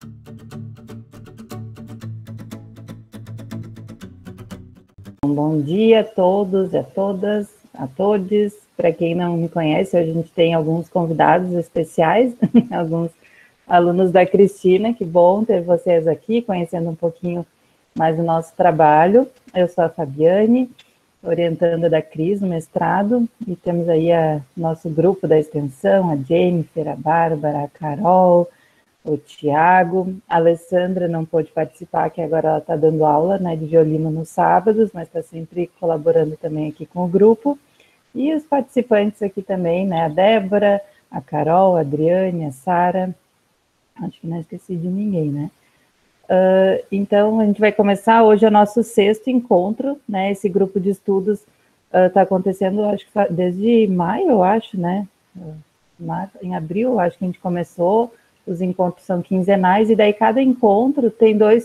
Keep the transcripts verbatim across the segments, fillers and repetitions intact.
Bom dia a todos e a todas, a todos. Para quem não me conhece, hoje a gente tem alguns convidados especiais, alguns alunos da Cristina. Que bom ter vocês aqui, conhecendo um pouquinho mais o nosso trabalho. Eu sou a Fabiane, orientanda da Cris no mestrado, e temos aí a nosso grupo da extensão, a Jennifer, a Bárbara, a Carol, o Tiago. A Alessandra não pôde participar, que agora ela está dando aula, né, de violino nos sábados, mas está sempre colaborando também aqui com o grupo. E os participantes aqui também, né, a Débora, a Carol, a Adriane, a Sara. Acho que não esqueci de ninguém, né? Uh, então, a gente vai começar hoje o nosso sexto encontro, né? Esse grupo de estudos está uh, acontecendo, acho que desde maio, eu acho, né? Uh, em abril, acho que a gente começou. Os encontros são quinzenais, e daí cada encontro tem dois...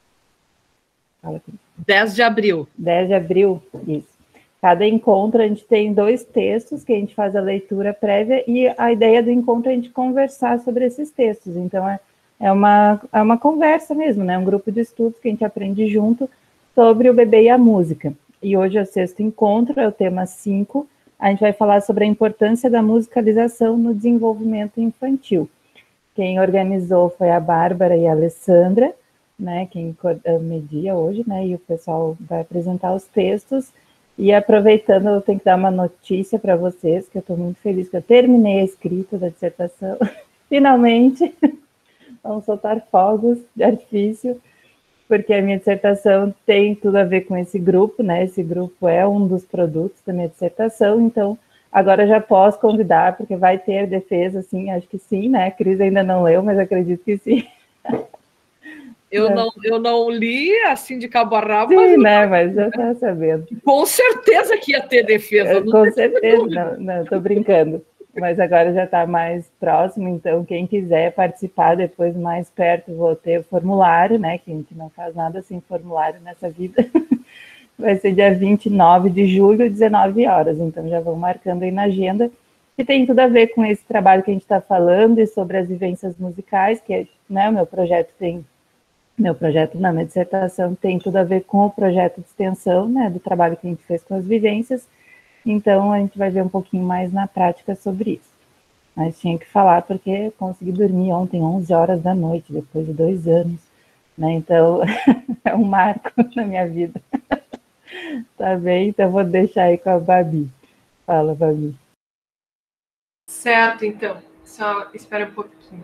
dez de abril. dez de abril, isso. Cada encontro a gente tem dois textos que a gente faz a leitura prévia, e a ideia do encontro é a gente conversar sobre esses textos. Então, é, é, uma, é uma conversa mesmo, né? Um grupo de estudos que a gente aprende junto sobre o bebê e a música. E hoje é o sexto encontro, é o tema cinco. A gente vai falar sobre a importância da musicalização no desenvolvimento infantil. Quem organizou foi a Bárbara e a Alessandra, né, quem media hoje, né, e o pessoal vai apresentar os textos. E aproveitando, eu tenho que dar uma notícia para vocês, que eu estou muito feliz que eu terminei a escrita da dissertação, finalmente. Vamos soltar fogos de artifício, porque a minha dissertação tem tudo a ver com esse grupo, né, esse grupo é um dos produtos da minha dissertação, então... Agora já posso convidar, porque vai ter defesa, sim, acho que sim, né? A Cris ainda não leu, mas acredito que sim. Eu, é. não, eu não li, assim, de cabo a rabo. Sim, mas né? Mas já está sabendo. Com certeza que ia ter defesa. Com certeza, não, não, estou brincando. Mas agora já está mais próximo, então quem quiser participar depois mais perto, vou ter o formulário, né? Que a gente não faz nada sem formulário nessa vida. Vai ser dia vinte e nove de julho, dezenove horas, então já vão marcando aí na agenda, que tem tudo a ver com esse trabalho que a gente está falando e sobre as vivências musicais, que né, o meu projeto tem, meu projeto na minha dissertação tem tudo a ver com o projeto de extensão, né, do trabalho que a gente fez com as vivências, então a gente vai ver um pouquinho mais na prática sobre isso. Mas tinha que falar porque consegui dormir ontem, onze horas da noite, depois de dois anos, né, então é um marco na minha vida. Tá bem, então vou deixar aí com a Babi. Fala, Babi. Certo, então. Só espera um pouquinho.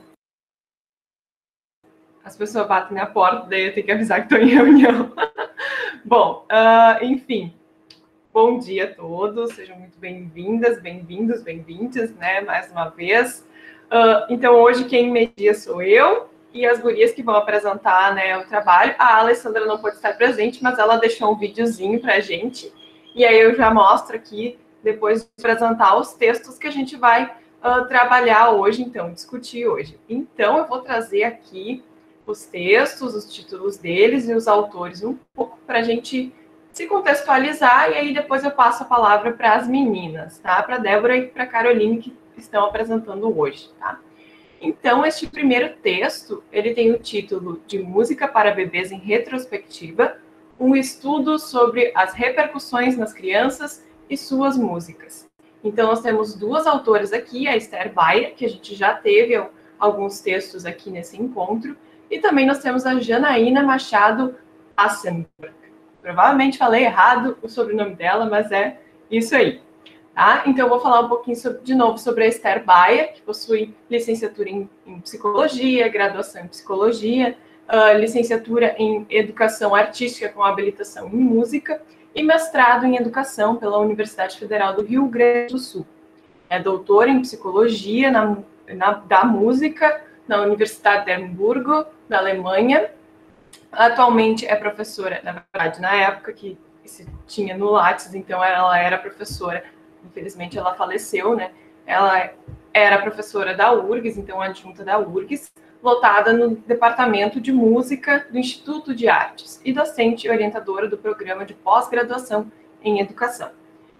As pessoas batem na porta, daí eu tenho que avisar que estou em reunião. Bom, uh, enfim. Bom dia a todos. Sejam muito bem-vindas, bem-vindos, bem-vindas, né? Mais uma vez. Uh, então, hoje quem media sou eu. E as gurias que vão apresentar, né, o trabalho. A Alessandra não pode estar presente, mas ela deixou um videozinho para a gente. E aí eu já mostro aqui, depois de apresentar os textos que a gente vai uh, trabalhar hoje, então, discutir hoje. Então, eu vou trazer aqui os textos, os títulos deles e os autores um pouco para a gente se contextualizar. E aí depois eu passo a palavra para as meninas, tá? Para a Débora e para a Caroline, que estão apresentando hoje, tá? Então, este primeiro texto, ele tem o título de Música para Bebês em Retrospectiva, um estudo sobre as repercussões nas crianças e suas músicas. Então, nós temos duas autoras aqui, a Esther Bayer, que a gente já teve alguns textos aqui nesse encontro, e também nós temos a Janaína Machado Assenberg. Provavelmente falei errado o sobrenome dela, mas é isso aí. Tá? Então, eu vou falar um pouquinho sobre, de novo sobre a Esther Bayer, que possui licenciatura em, em Psicologia, graduação em Psicologia, uh, licenciatura em Educação Artística com habilitação em Música e mestrado em Educação pela Universidade Federal do Rio Grande do Sul. É doutora em Psicologia na, na, da Música na Universidade de Hamburgo, da Alemanha. Atualmente é professora, na verdade, na época que se tinha no Lattes, então ela era professora. Infelizmente, ela faleceu, né? Ela era professora da U R G S, então adjunta da U R G S, lotada no Departamento de Música do Instituto de Artes e docente e orientadora do Programa de Pós-Graduação em Educação.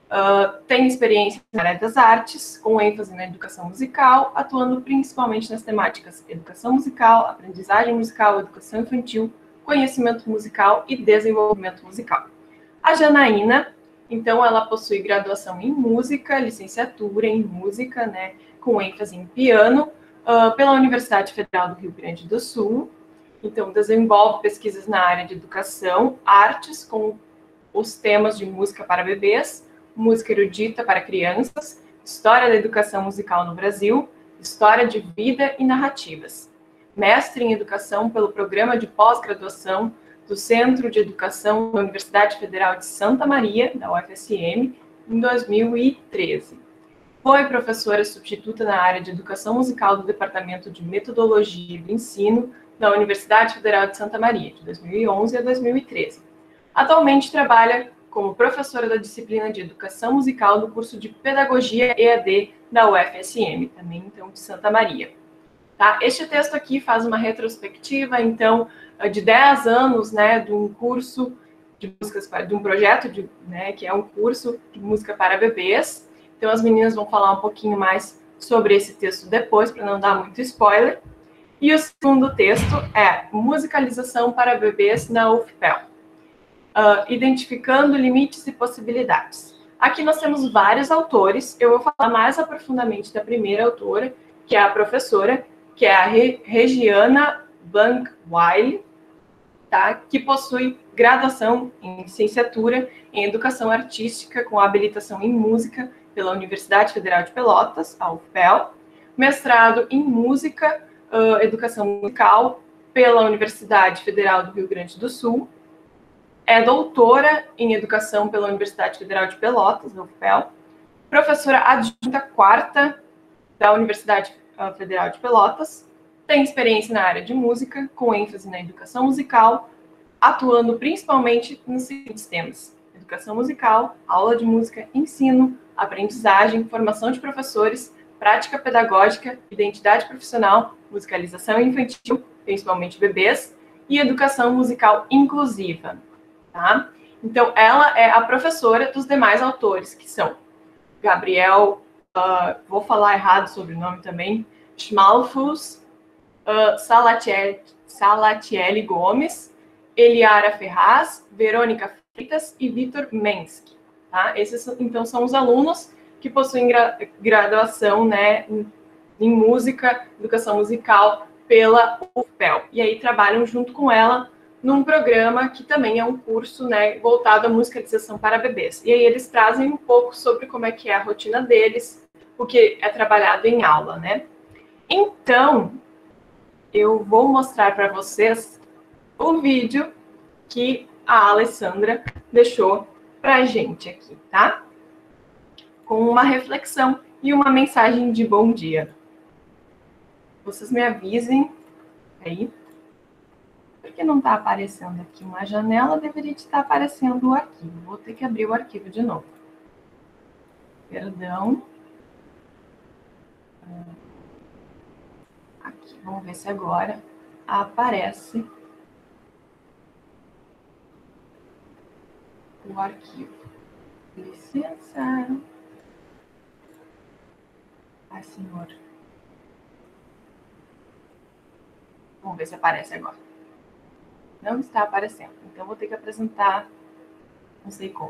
Uh, tem experiência na área das artes, com ênfase na educação musical, atuando principalmente nas temáticas educação musical, aprendizagem musical, educação infantil, conhecimento musical e desenvolvimento musical. A Janaína, então, ela possui graduação em música, licenciatura em música, né, com ênfase em piano, uh, pela Universidade Federal do Rio Grande do Sul. Então, desenvolve pesquisas na área de educação, artes, com os temas de música para bebês, música erudita para crianças, história da educação musical no Brasil, história de vida e narrativas. Mestre em educação pelo programa de pós-graduação do Centro de Educação da Universidade Federal de Santa Maria, da U F S M, em dois mil e treze. Foi professora substituta na área de educação musical do Departamento de Metodologia do Ensino da Universidade Federal de Santa Maria, de dois mil e onze a dois mil e treze. Atualmente trabalha como professora da disciplina de Educação Musical do curso de Pedagogia E A D da U F S M, também então de Santa Maria. Tá? Este texto aqui faz uma retrospectiva, então, de dez anos, né, de um curso de músicas, de um projeto, de, né, que é um curso de música para bebês. Então, as meninas vão falar um pouquinho mais sobre esse texto depois, para não dar muito spoiler. E o segundo texto é Musicalização para bebês na U F P E L. Uh, identificando limites e possibilidades. Aqui nós temos vários autores, eu vou falar mais aprofundadamente da primeira autora, que é a professora, que é a Re Regiana Blanckweiler, tá? Que possui graduação em licenciatura em Educação Artística com habilitação em Música pela Universidade Federal de Pelotas, a U F P E L, mestrado em Música, uh, Educação Musical pela Universidade Federal do Rio Grande do Sul, é doutora em Educação pela Universidade Federal de Pelotas, da U F P E L, professora adjunta quarta da Universidade Federal de Pelotas, tem experiência na área de música, com ênfase na educação musical, atuando principalmente nos seguintes temas: educação musical, aula de música, ensino, aprendizagem, formação de professores, prática pedagógica, identidade profissional, musicalização infantil, principalmente bebês, e educação musical inclusiva. Tá? Então, ela é a professora dos demais autores, que são Gabriel, uh, vou falar errado sobre o nome também, Schmalfuss, uh, Salatiel, Salatiele Gomes, Eliara Ferraz, Verônica Freitas e Vitor Mensky. Tá? Esses, então, são os alunos que possuem gra graduação, né, em, em música, educação musical, pela U F P E L. E aí trabalham junto com ela num programa que também é um curso, né, voltado à musicalização para bebês. E aí eles trazem um pouco sobre como é que é a rotina deles, o que é trabalhado em aula, né? Então, eu vou mostrar para vocês o vídeo que a Alessandra deixou para a gente aqui, tá? Com uma reflexão e uma mensagem de bom dia. Vocês me avisem aí. Porque não está aparecendo aqui uma janela, deveria estar aparecendo o arquivo. Vou ter que abrir o arquivo de novo. Perdão. Aqui, vamos ver se agora aparece o arquivo. Licença. Ai, senhor. Vamos ver se aparece agora. Não está aparecendo. Então, vou ter que apresentar, não sei como.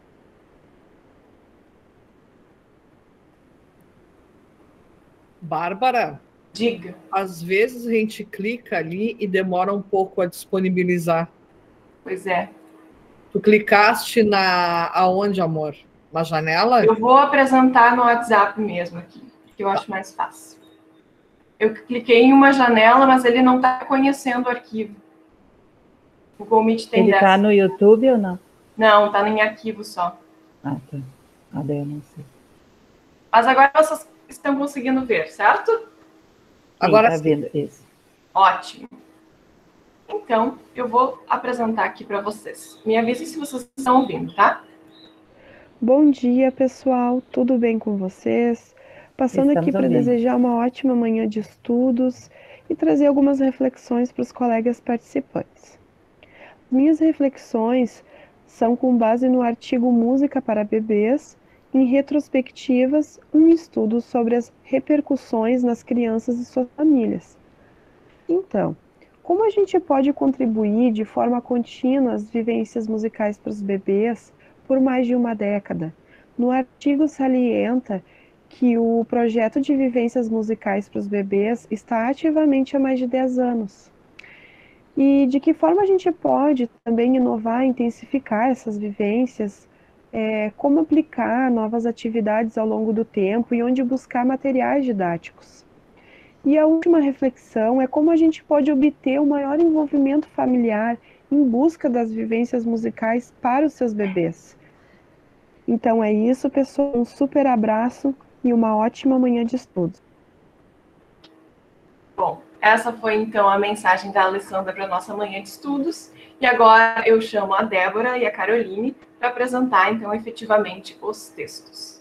Bárbara, diga. Às vezes a gente clica ali e demora um pouco a disponibilizar. Pois é. Tu clicaste na aonde, amor? Na janela? Eu vou apresentar no WhatsApp mesmo aqui, que eu Tá. acho mais fácil. Eu cliquei em uma janela, mas ele não está conhecendo o arquivo. O Google Meet tem Ele dessa. está no YouTube ou não? Não, está em arquivo só. Ah, tá. Ah, daí eu não sei. Mas agora vocês estão conseguindo ver, certo? Sim, Agora tá sim. vendo isso. Ótimo. Então, eu vou apresentar aqui para vocês. Me avisem se vocês estão ouvindo, tá? Bom dia, pessoal. Tudo bem com vocês? Passando Estamos aqui para ouvindo. desejar uma ótima manhã de estudos e trazer algumas reflexões para os colegas participantes. Minhas reflexões são com base no artigo Música para Bebês, em retrospectivas, um estudo sobre as repercussões nas crianças e suas famílias. Então, como a gente pode contribuir de forma contínua às vivências musicais para os bebês por mais de uma década? No artigo salienta que o projeto de vivências musicais para os bebês está ativamente há mais de dez anos. E de que forma a gente pode também inovar, intensificar essas vivências, é, como aplicar novas atividades ao longo do tempo e onde buscar materiais didáticos. E a última reflexão é como a gente pode obter um maior envolvimento familiar em busca das vivências musicais para os seus bebês. Então é isso, pessoal. Um super abraço e uma ótima manhã de estudos. Bom, essa foi então a mensagem da Alessandra para a nossa manhã de estudos. E agora eu chamo a Débora e a Caroline para apresentar então efetivamente os textos.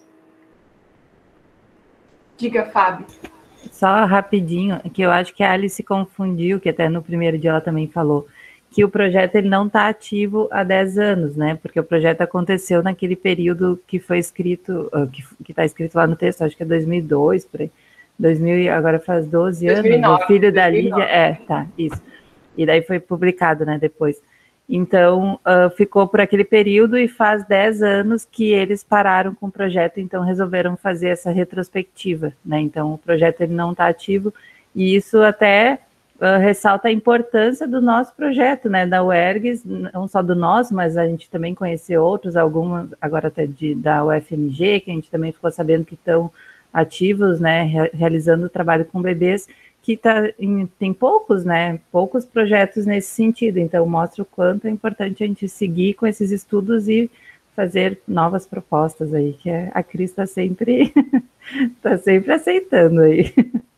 Diga, Fábio. Só rapidinho, que eu acho que a Alice se confundiu, que até no primeiro dia ela também falou, que o projeto ele não está ativo há dez anos, né? Porque o projeto aconteceu naquele período que foi escrito, que está escrito lá no texto, acho que é dois mil e dois, por aí. dois mil, agora faz doze anos, dois mil e nove, o filho da dois mil e nove. Lídia, é, tá, isso. E daí foi publicado, né, depois. Então, uh, ficou por aquele período e faz dez anos que eles pararam com o projeto, então resolveram fazer essa retrospectiva, né? Então, o projeto ele não está ativo e isso até uh, ressalta a importância do nosso projeto, né, da U E R G S, não só do nosso, mas a gente também conheceu outros, alguns agora até de, da U F M G, que a gente também ficou sabendo que estão ativos, né, realizando o trabalho com bebês, que tá em, tem poucos, né, poucos projetos nesse sentido, então mostra o quanto é importante a gente seguir com esses estudos e fazer novas propostas aí, que a Cris está sempre, tá sempre aceitando aí.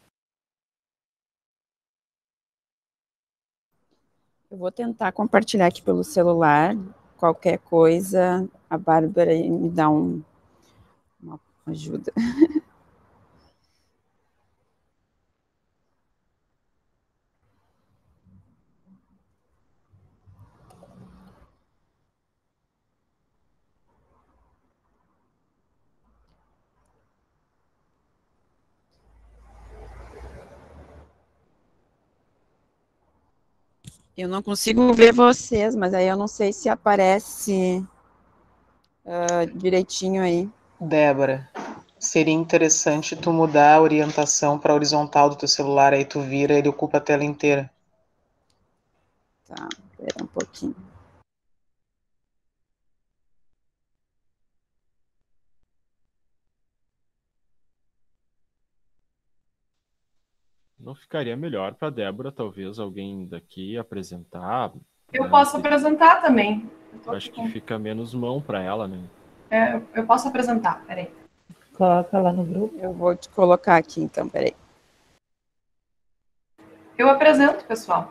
Eu vou tentar compartilhar aqui pelo celular, qualquer coisa, a Bárbara me dá um, uma ajuda. Eu não consigo ver vocês, mas aí eu não sei se aparece uh, direitinho aí. Débora, seria interessante tu mudar a orientação para horizontal do teu celular, aí tu vira, ele ocupa a tela inteira. Tá, espera um pouquinho. Não ficaria melhor para a Débora, talvez, alguém daqui apresentar? Eu né? posso apresentar também. Eu Acho que com... fica menos mão para ela, né? É, eu posso apresentar, peraí. Coloca lá no grupo. Eu vou te colocar aqui, então, peraí. Eu apresento, pessoal.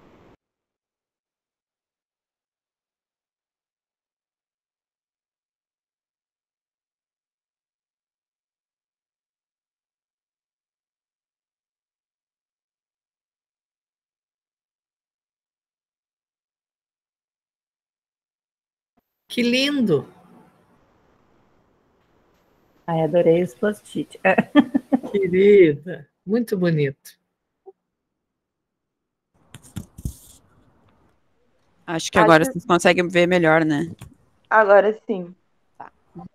Que lindo! Ai, adorei os post-it. Querida, muito bonito. Acho que agora Acho... vocês conseguem ver melhor, né? Agora sim. Tá.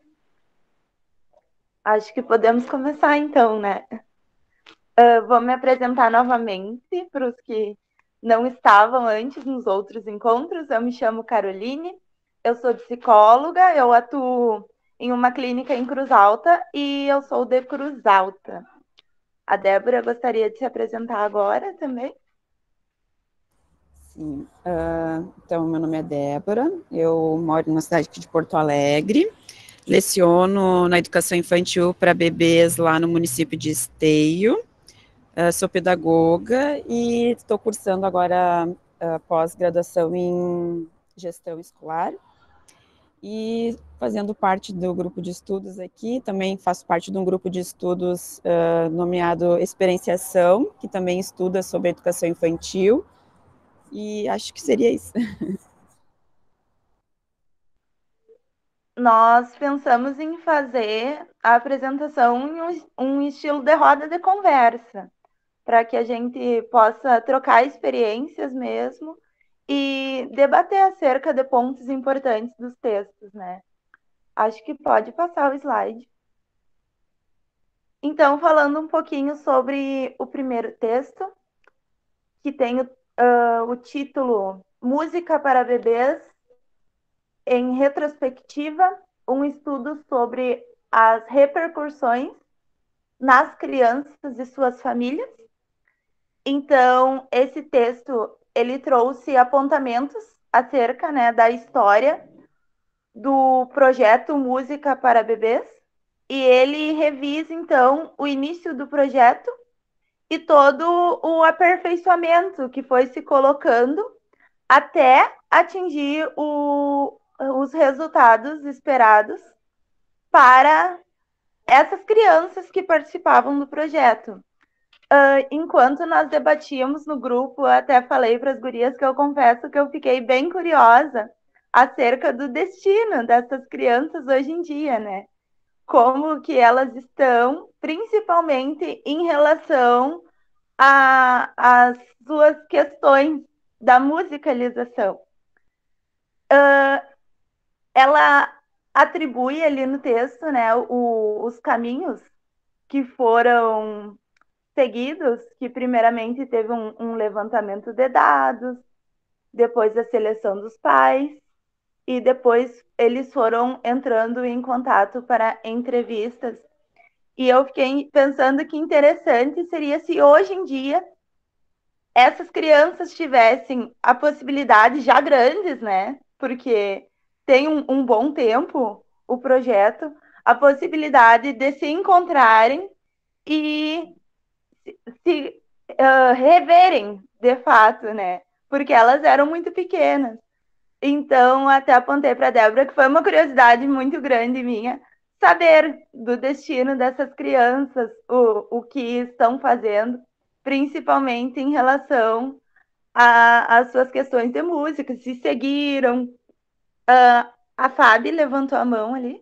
Acho que podemos começar então, né? Uh, vou me apresentar novamente para os que não estavam antes nos outros encontros. Eu me chamo Caroline, eu sou psicóloga, eu atuo em uma clínica em Cruz Alta e eu sou de Cruz Alta. A Débora gostaria de se apresentar agora também. Sim, uh, então meu nome é Débora, eu moro na cidade aqui de Porto Alegre, leciono na educação infantil para bebês lá no município de Esteio, uh, sou pedagoga e estou cursando agora uh, pós-graduação em gestão escolar e fazendo parte do grupo de estudos aqui, também faço parte de um grupo de estudos uh, nomeado Experienciação, que também estuda sobre a educação infantil. E acho que seria isso. nós pensamos em fazer a apresentação em um, um estilo de roda de conversa, para que a gente possa trocar experiências mesmo e debater acerca de pontos importantes dos textos, né? Acho que pode passar o slide. Então, falando um pouquinho sobre o primeiro texto, que tem o, uh, o título Música para Bebês em Retrospectiva, um estudo sobre as repercussões nas crianças e suas famílias. Então, esse texto, ele trouxe apontamentos acerca, né, da história do projeto Música para Bebês, e ele revisa, então, o início do projeto e todo o aperfeiçoamento que foi se colocando até atingir o, os resultados esperados para essas crianças que participavam do projeto. Uh, enquanto nós debatíamos no grupo, eu até falei para as gurias que eu confesso que eu fiquei bem curiosa acerca do destino dessas crianças hoje em dia, né? Como que elas estão, principalmente em relação às suas questões da musicalização. Uh, ela atribui ali no texto, né, o, os caminhos que foram seguidos, que primeiramente teve um, um levantamento de dados, depois a seleção dos pais, e depois eles foram entrando em contato para entrevistas. E eu fiquei pensando que interessante seria se hoje em dia essas crianças tivessem a possibilidade, já grandes, né? Porque tem um, um bom tempo o projeto, a possibilidade de se encontrarem e se uh, reverem, de fato, né? Porque elas eram muito pequenas. Então, até apontei para a Débora que foi uma curiosidade muito grande minha saber do destino dessas crianças, o, o que estão fazendo, principalmente em relação às suas questões de música, se seguiram. Uh, a Fábio levantou a mão ali.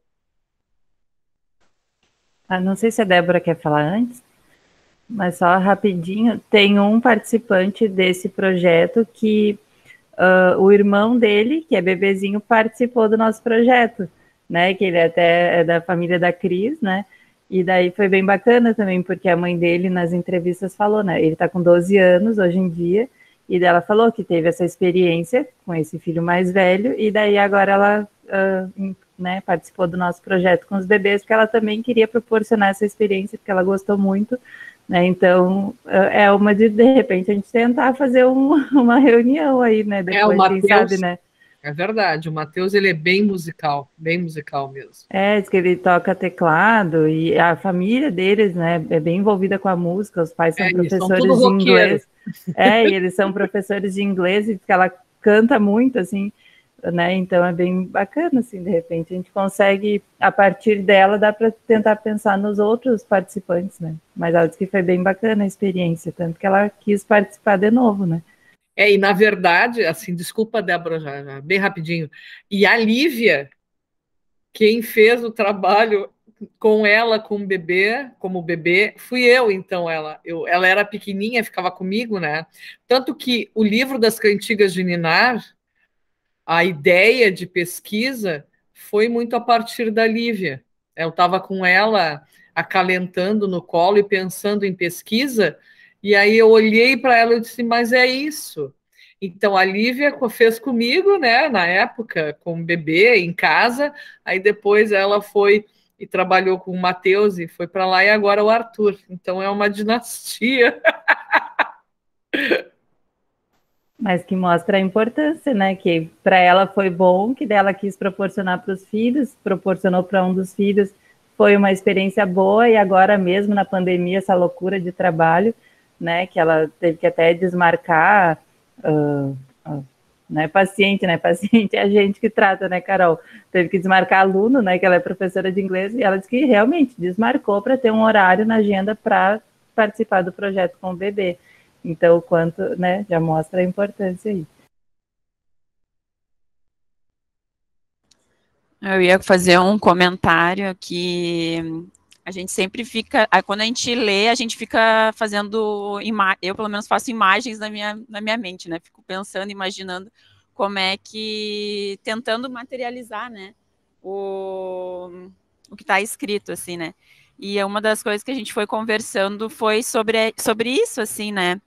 Ah, não sei se a Débora quer falar antes, mas só rapidinho, tem um participante desse projeto que uh, o irmão dele, que é bebezinho, participou do nosso projeto, né, que ele até é da família da Cris, né, e daí foi bem bacana também, porque a mãe dele nas entrevistas falou, né, ele tá com doze anos hoje em dia, e ela falou que teve essa experiência com esse filho mais velho, e daí agora ela uh, né, participou do nosso projeto com os bebês, porque ela também queria proporcionar essa experiência, porque ela gostou muito, né, então é uma de, de repente, a gente tentar fazer um, uma reunião aí, né, depois, é, o Mateus, quem sabe, né. É verdade, o Matheus, ele é bem musical, bem musical mesmo. É, diz que ele toca teclado, e a família deles, né, é bem envolvida com a música, os pais são é, professores de inglês. É, e eles são professores de inglês, e que ela canta muito, assim, né, então é bem bacana, assim, de repente a gente consegue, a partir dela, dá para tentar pensar nos outros participantes, né, mas ela disse que foi bem bacana a experiência, tanto que ela quis participar de novo, né. É, e na verdade, assim, desculpa, Débora, já, já, bem rapidinho, e a Lívia, quem fez o trabalho com ela, com o bebê, como bebê, fui eu, então, ela, eu, ela era pequenininha, ficava comigo, né, tanto que o livro das cantigas de Ninar, a ideia de pesquisa foi muito a partir da Lívia. Eu estava com ela acalentando no colo e pensando em pesquisa, e aí eu olhei para ela e disse, mas é isso. Então a Lívia fez comigo, né, na época, com o bebê em casa, aí depois ela foi e trabalhou com o Matheus e foi para lá, e agora o Arthur. Então é uma dinastia. Mas que mostra a importância, né? Que para ela foi bom, que dela quis proporcionar para os filhos, proporcionou para um dos filhos, foi uma experiência boa, e agora mesmo na pandemia, essa loucura de trabalho, né? Que ela teve que até desmarcar, uh, uh, né? Paciente, né? Paciente é a gente que trata, né, Carol? Teve que desmarcar aluno, né? Que ela é professora de inglês, e ela disse que realmente desmarcou para ter um horário na agenda para participar do projeto com o bebê. Então, o quanto, né, já mostra a importância aí. Eu ia fazer um comentário que a gente sempre fica, quando a gente lê, a gente fica fazendo, eu pelo menos faço imagens na minha, na minha mente, né? Fico pensando, imaginando como é que, tentando materializar, né? O, o que está escrito, assim, né? E uma das coisas que a gente foi conversando foi sobre, sobre isso, assim, né?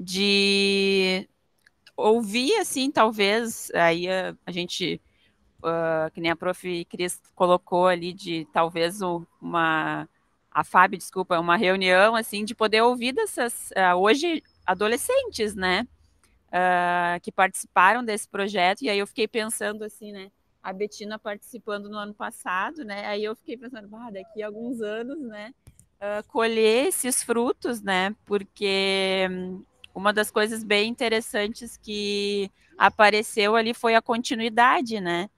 De ouvir, assim, talvez, aí a, a gente... Uh, que nem a prof Cris colocou ali, de talvez uma, a Fábio, desculpa, uma reunião, assim, de poder ouvir dessas, uh, hoje, adolescentes, né, uh, que participaram desse projeto, e aí eu fiquei pensando, assim, né, a Betina participando no ano passado, né, aí eu fiquei pensando, ah, daqui a alguns anos, né, uh, colher esses frutos, né, porque um, uma das coisas bem interessantes que apareceu ali foi a continuidade, né,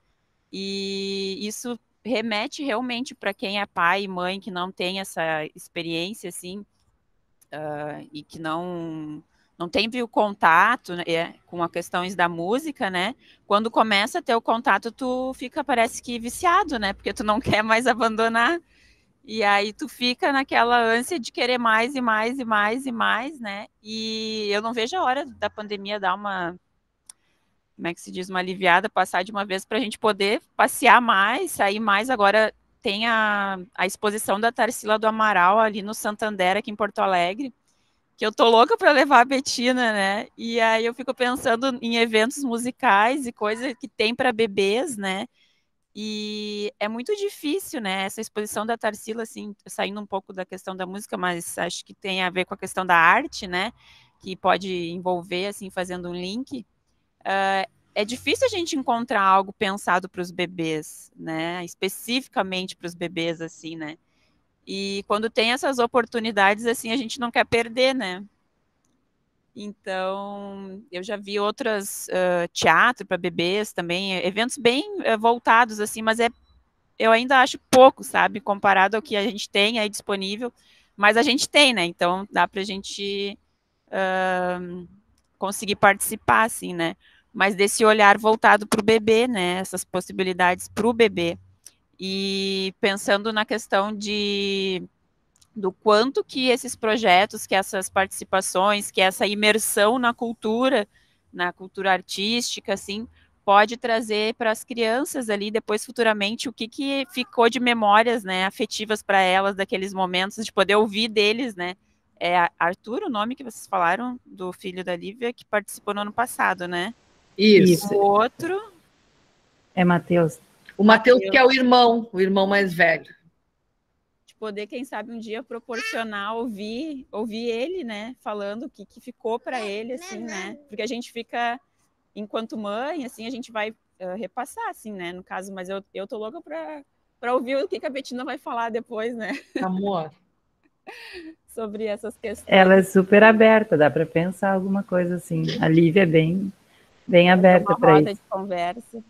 e isso remete realmente para quem é pai e mãe que não tem essa experiência, assim, uh, e que não não teve o contato, né, com as questões da música, né? Quando começa a ter o contato, tu fica, parece que viciado, né? Porque tu não quer mais abandonar. E aí tu fica naquela ânsia de querer mais e mais e mais e mais, né? E eu não vejo a hora da pandemia dar uma, como é que se diz, uma aliviada, passar de uma vez para a gente poder passear mais, sair mais. Agora tem a, a exposição da Tarsila do Amaral ali no Santander, aqui em Porto Alegre, que eu tô louca para levar a Betina, né? E aí eu fico pensando em eventos musicais e coisas que tem para bebês, né? E é muito difícil, né? Essa exposição da Tarsila, assim, saindo um pouco da questão da música, mas acho que tem a ver com a questão da arte, né? Que pode envolver, assim, fazendo um link. Uh, é difícil a gente encontrar algo pensado para os bebês, né? Especificamente para os bebês, assim, né? E quando tem essas oportunidades, assim, a gente não quer perder, né? Então, eu já vi outras uh, teatro para bebês também, eventos bem uh, voltados, assim, mas é, eu ainda acho pouco, sabe? Comparado ao que a gente tem aí disponível, mas a gente tem, né? Então, dá para a gente uh, conseguir participar, assim, né? Mas desse olhar voltado para o bebê, né? Essas possibilidades para o bebê. E pensando na questão de do quanto que esses projetos, que essas participações, que essa imersão na cultura, na cultura artística, assim, pode trazer para as crianças ali, depois futuramente, o que, que ficou de memórias, né, afetivas para elas, daqueles momentos, de poder ouvir deles, né. É Arthur, o nome que vocês falaram, do filho da Lívia, que participou no ano passado, né? Isso. O outro... É Matheus. O Matheus, que é o irmão, o irmão mais velho. De poder, quem sabe, um dia proporcionar, ouvir, ouvir ele, né, falando o que, que ficou para ele, assim, né? Porque a gente fica, enquanto mãe, assim, a gente vai uh, repassar, assim, né, no caso, mas eu, eu tô louca para para ouvir o que, que a Betina vai falar depois, né? Amor. Sobre essas questões. Ela é super aberta, dá para pensar alguma coisa assim. A Lívia é bem, bem aberta para isso. Uma roda de conversa.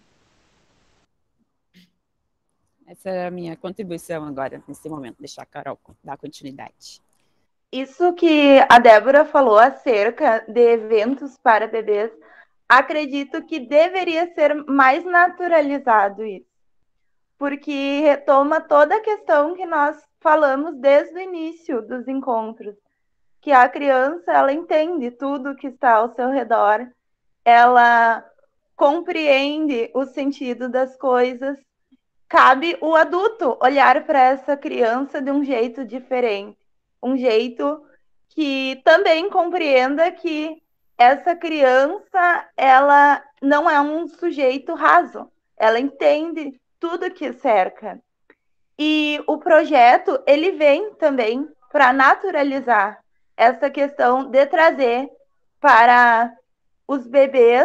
Essa é a minha contribuição agora, nesse momento, deixar a Carol dar continuidade. Isso que a Débora falou acerca de eventos para bebês, acredito que deveria ser mais naturalizado isso, porque retoma toda a questão que nós falamos desde o início dos encontros, que a criança, ela entende tudo que está ao seu redor, ela compreende o sentido das coisas. Cabe o adulto olhar para essa criança de um jeito diferente, um jeito que também compreenda que essa criança, ela não é um sujeito raso, ela entende tudo que cerca. E o projeto, ele vem também para naturalizar essa questão de trazer para os bebês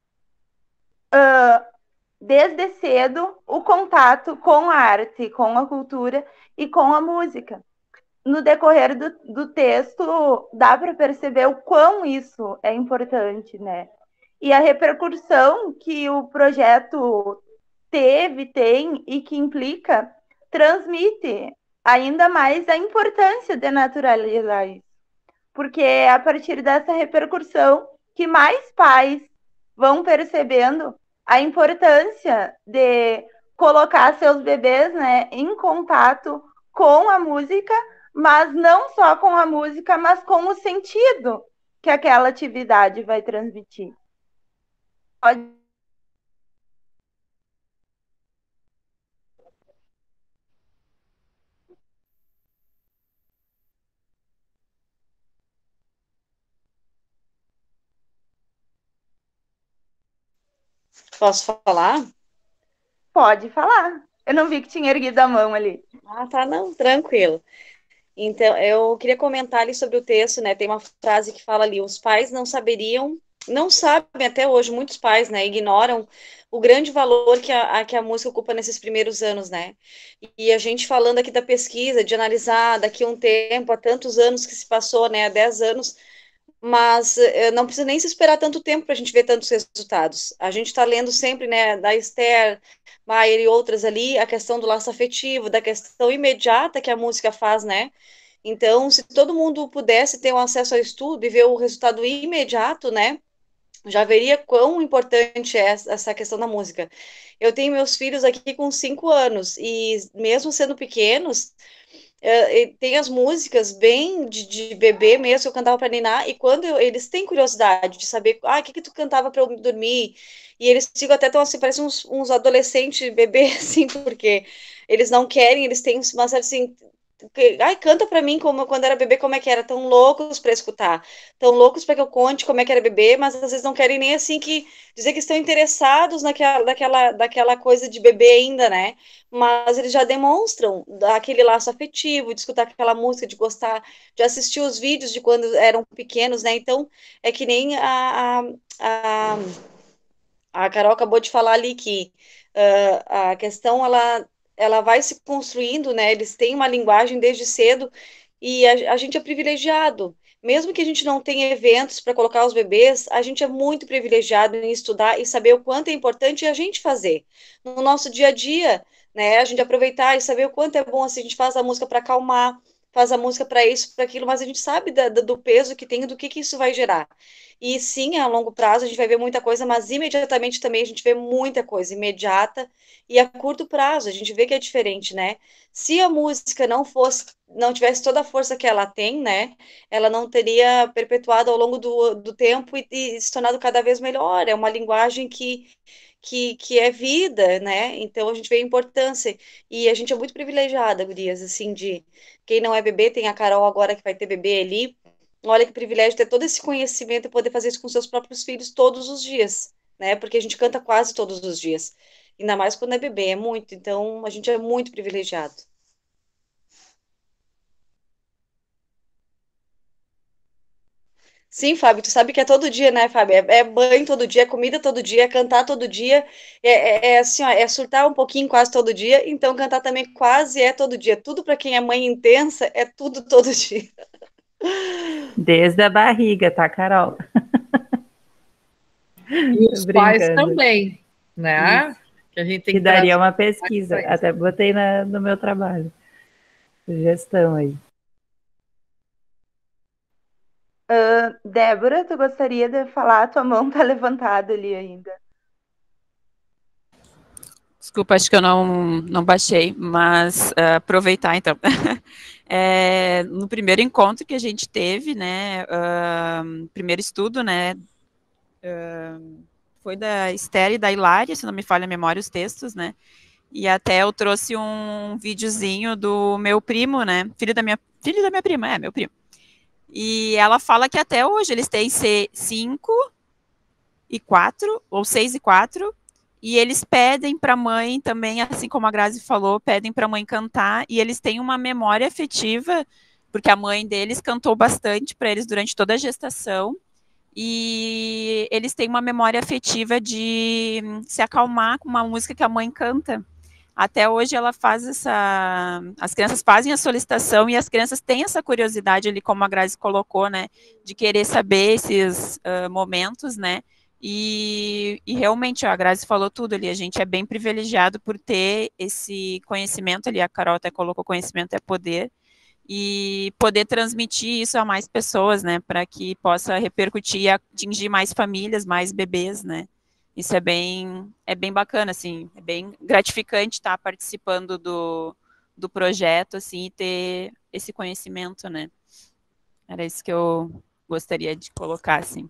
uh, desde cedo o contato com a arte, com a cultura e com a música. No decorrer do, do texto, dá para perceber o quão isso é importante, né? E a repercussão que o projeto teve, tem e que implica, transmite ainda mais a importância de naturalizar isso. Porque é a partir dessa repercussão que mais pais vão percebendo a importância de colocar seus bebês, né, em contato com a música, mas não só com a música, mas com o sentido que aquela atividade vai transmitir. Pode... Posso falar? Pode falar. Eu não vi que tinha erguido a mão ali. Ah, tá, não, tranquilo. Então, eu queria comentar ali sobre o texto, né? Tem uma frase que fala ali: os pais não saberiam, não sabem até hoje, muitos pais, né, ignoram o grande valor que a, a, que a música ocupa nesses primeiros anos, né? E a gente falando aqui da pesquisa, de analisar daqui a um tempo, há tantos anos que se passou, né, há dez anos, mas eh, não precisa nem se esperar tanto tempo para a gente ver tantos resultados. A gente está lendo sempre, né, da Esther Maier e outras ali, a questão do laço afetivo, da questão imediata que a música faz, né? Então, se todo mundo pudesse ter um acesso ao estudo e ver o resultado imediato, né, já veria quão importante é essa questão da música. Eu tenho meus filhos aqui com cinco anos, e mesmo sendo pequenos, é, tem as músicas bem de, de bebê mesmo, que eu cantava para ninar, e quando eu, eles têm curiosidade de saber, ah, o que que tu cantava para eu dormir, e eles ficam até tão assim, parecem uns, uns adolescentes bebê, assim, porque eles não querem, eles têm uma certa, assim, que, ai, canta para mim como quando era bebê, como é que era, tão loucos para escutar, tão loucos para que eu conte como é que era bebê, mas às vezes não querem nem assim que dizer que estão interessados naquela, daquela, daquela coisa de bebê ainda, né? Mas eles já demonstram aquele laço afetivo, de escutar aquela música, de gostar, de assistir os vídeos de quando eram pequenos, né? Então é que nem a, a, a, a Carol acabou de falar ali que uh, a questão ela ela vai se construindo, né? Eles têm uma linguagem desde cedo e a, a gente é privilegiado. Mesmo que a gente não tenha eventos para colocar os bebês, a gente é muito privilegiado em estudar e saber o quanto é importante a gente fazer no nosso dia a dia, né? A gente aproveitar e saber o quanto é bom assim, a gente faz a música para acalmar, faz a música para isso, para aquilo, mas a gente sabe da, da, do peso que tem e do que, que isso vai gerar. E sim, a longo prazo a gente vai ver muita coisa, mas imediatamente também a gente vê muita coisa imediata e a curto prazo, a gente vê que é diferente, né? Se a música não fosse, não tivesse toda a força que ela tem, né? Ela não teria perpetuado ao longo do, do tempo e, e se tornado cada vez melhor. É uma linguagem que, que, que é vida, né? Então a gente vê a importância. E a gente é muito privilegiada, gurias, assim, de quem não é bebê, tem a Carol agora que vai ter bebê ali. Olha que privilégio ter todo esse conhecimento e poder fazer isso com seus próprios filhos todos os dias, né? Porque a gente canta quase todos os dias. Ainda mais quando é bebê, é muito. Então, a gente é muito privilegiado. Sim, Fábio, tu sabe que é todo dia, né, Fábio? É, é banho todo dia, é comida todo dia, é cantar todo dia. É, é, é assim, ó, é surtar um pouquinho quase todo dia. Então, cantar também quase é todo dia. Tudo para quem é mãe intensa é tudo todo dia. Desde a barriga, tá, Carol? E os pais também, né? Isso. Que a gente tem que, que daria uma pesquisa, até botei na, no meu trabalho. Sugestão aí. Uh, Débora, tu gostaria de falar? Tua mão tá levantada ali ainda. Desculpa, acho que eu não, não baixei, mas uh, aproveitar então. É, no primeiro encontro que a gente teve, né, uh, primeiro estudo, né, uh, foi da Esther e da Hilária, se não me falha a memória, os textos, né, e até eu trouxe um videozinho do meu primo, né, filho da minha, filho da minha prima, é, meu primo. E ela fala que até hoje eles têm cinco e quatro, ou seis e quatro, e eles pedem para a mãe também, assim como a Grazi falou, pedem para a mãe cantar, e eles têm uma memória afetiva, porque a mãe deles cantou bastante para eles durante toda a gestação, e eles têm uma memória afetiva de se acalmar com uma música que a mãe canta. Até hoje ela faz essa... As crianças fazem a solicitação e as crianças têm essa curiosidade ali, como a Grazi colocou, né, de querer saber esses uh, momentos, né, e, e realmente, ó, a Grazi falou tudo ali, a gente é bem privilegiado por ter esse conhecimento ali, a Carol até colocou conhecimento é poder, e poder transmitir isso a mais pessoas, né, para que possa repercutir e atingir mais famílias, mais bebês, né, isso é bem, é bem bacana, assim, é bem gratificante estar participando do, do projeto, assim, e ter esse conhecimento, né? Era isso que eu gostaria de colocar, assim.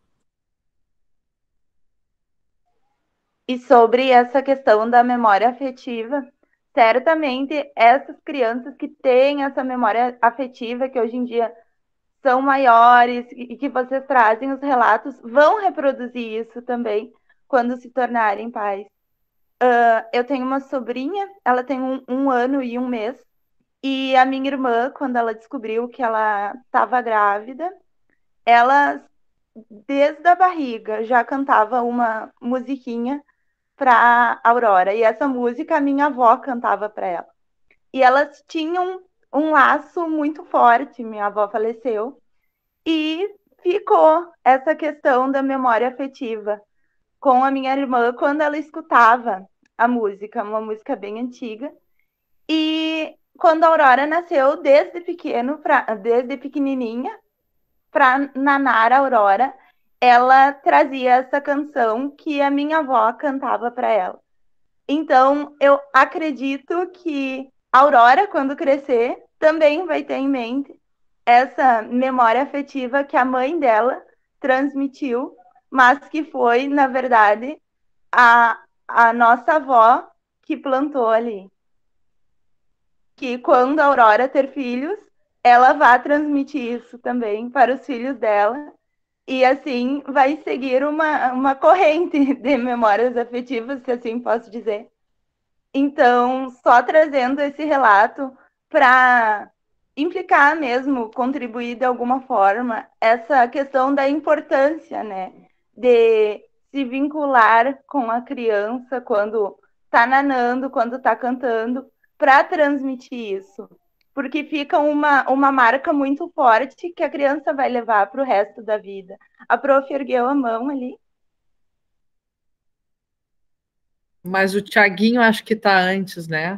E sobre essa questão da memória afetiva, certamente essas crianças que têm essa memória afetiva, que hoje em dia são maiores e que vocês trazem os relatos, vão reproduzir isso também quando se tornarem pais. Uh, eu tenho uma sobrinha, ela tem um, um ano e um mês, e a minha irmã, quando ela descobriu que ela estava grávida, ela, desde a barriga, já cantava uma musiquinha para Aurora, e essa música a minha avó cantava para ela. E elas tinham um laço muito forte, minha avó faleceu, e ficou essa questão da memória afetiva com a minha irmã quando ela escutava a música, uma música bem antiga. E quando a Aurora nasceu, desde pequeno, pra, desde pequenininha, para nanar a Aurora, ela trazia essa canção que a minha avó cantava para ela. Então, eu acredito que a Aurora, quando crescer, também vai ter em mente essa memória afetiva que a mãe dela transmitiu, mas que foi, na verdade, a, a nossa avó que plantou ali. Que quando a Aurora ter filhos, ela vai transmitir isso também para os filhos dela, e assim vai seguir uma, uma corrente de memórias afetivas, se assim posso dizer. Então, só trazendo esse relato para implicar mesmo, contribuir de alguma forma, essa questão da importância, né, de se vincular com a criança quando está nanando, quando está cantando, para transmitir isso. Porque fica uma, uma marca muito forte que a criança vai levar para o resto da vida. A prof ergueu a mão ali. Mas o Tiaguinho acho que está antes, né?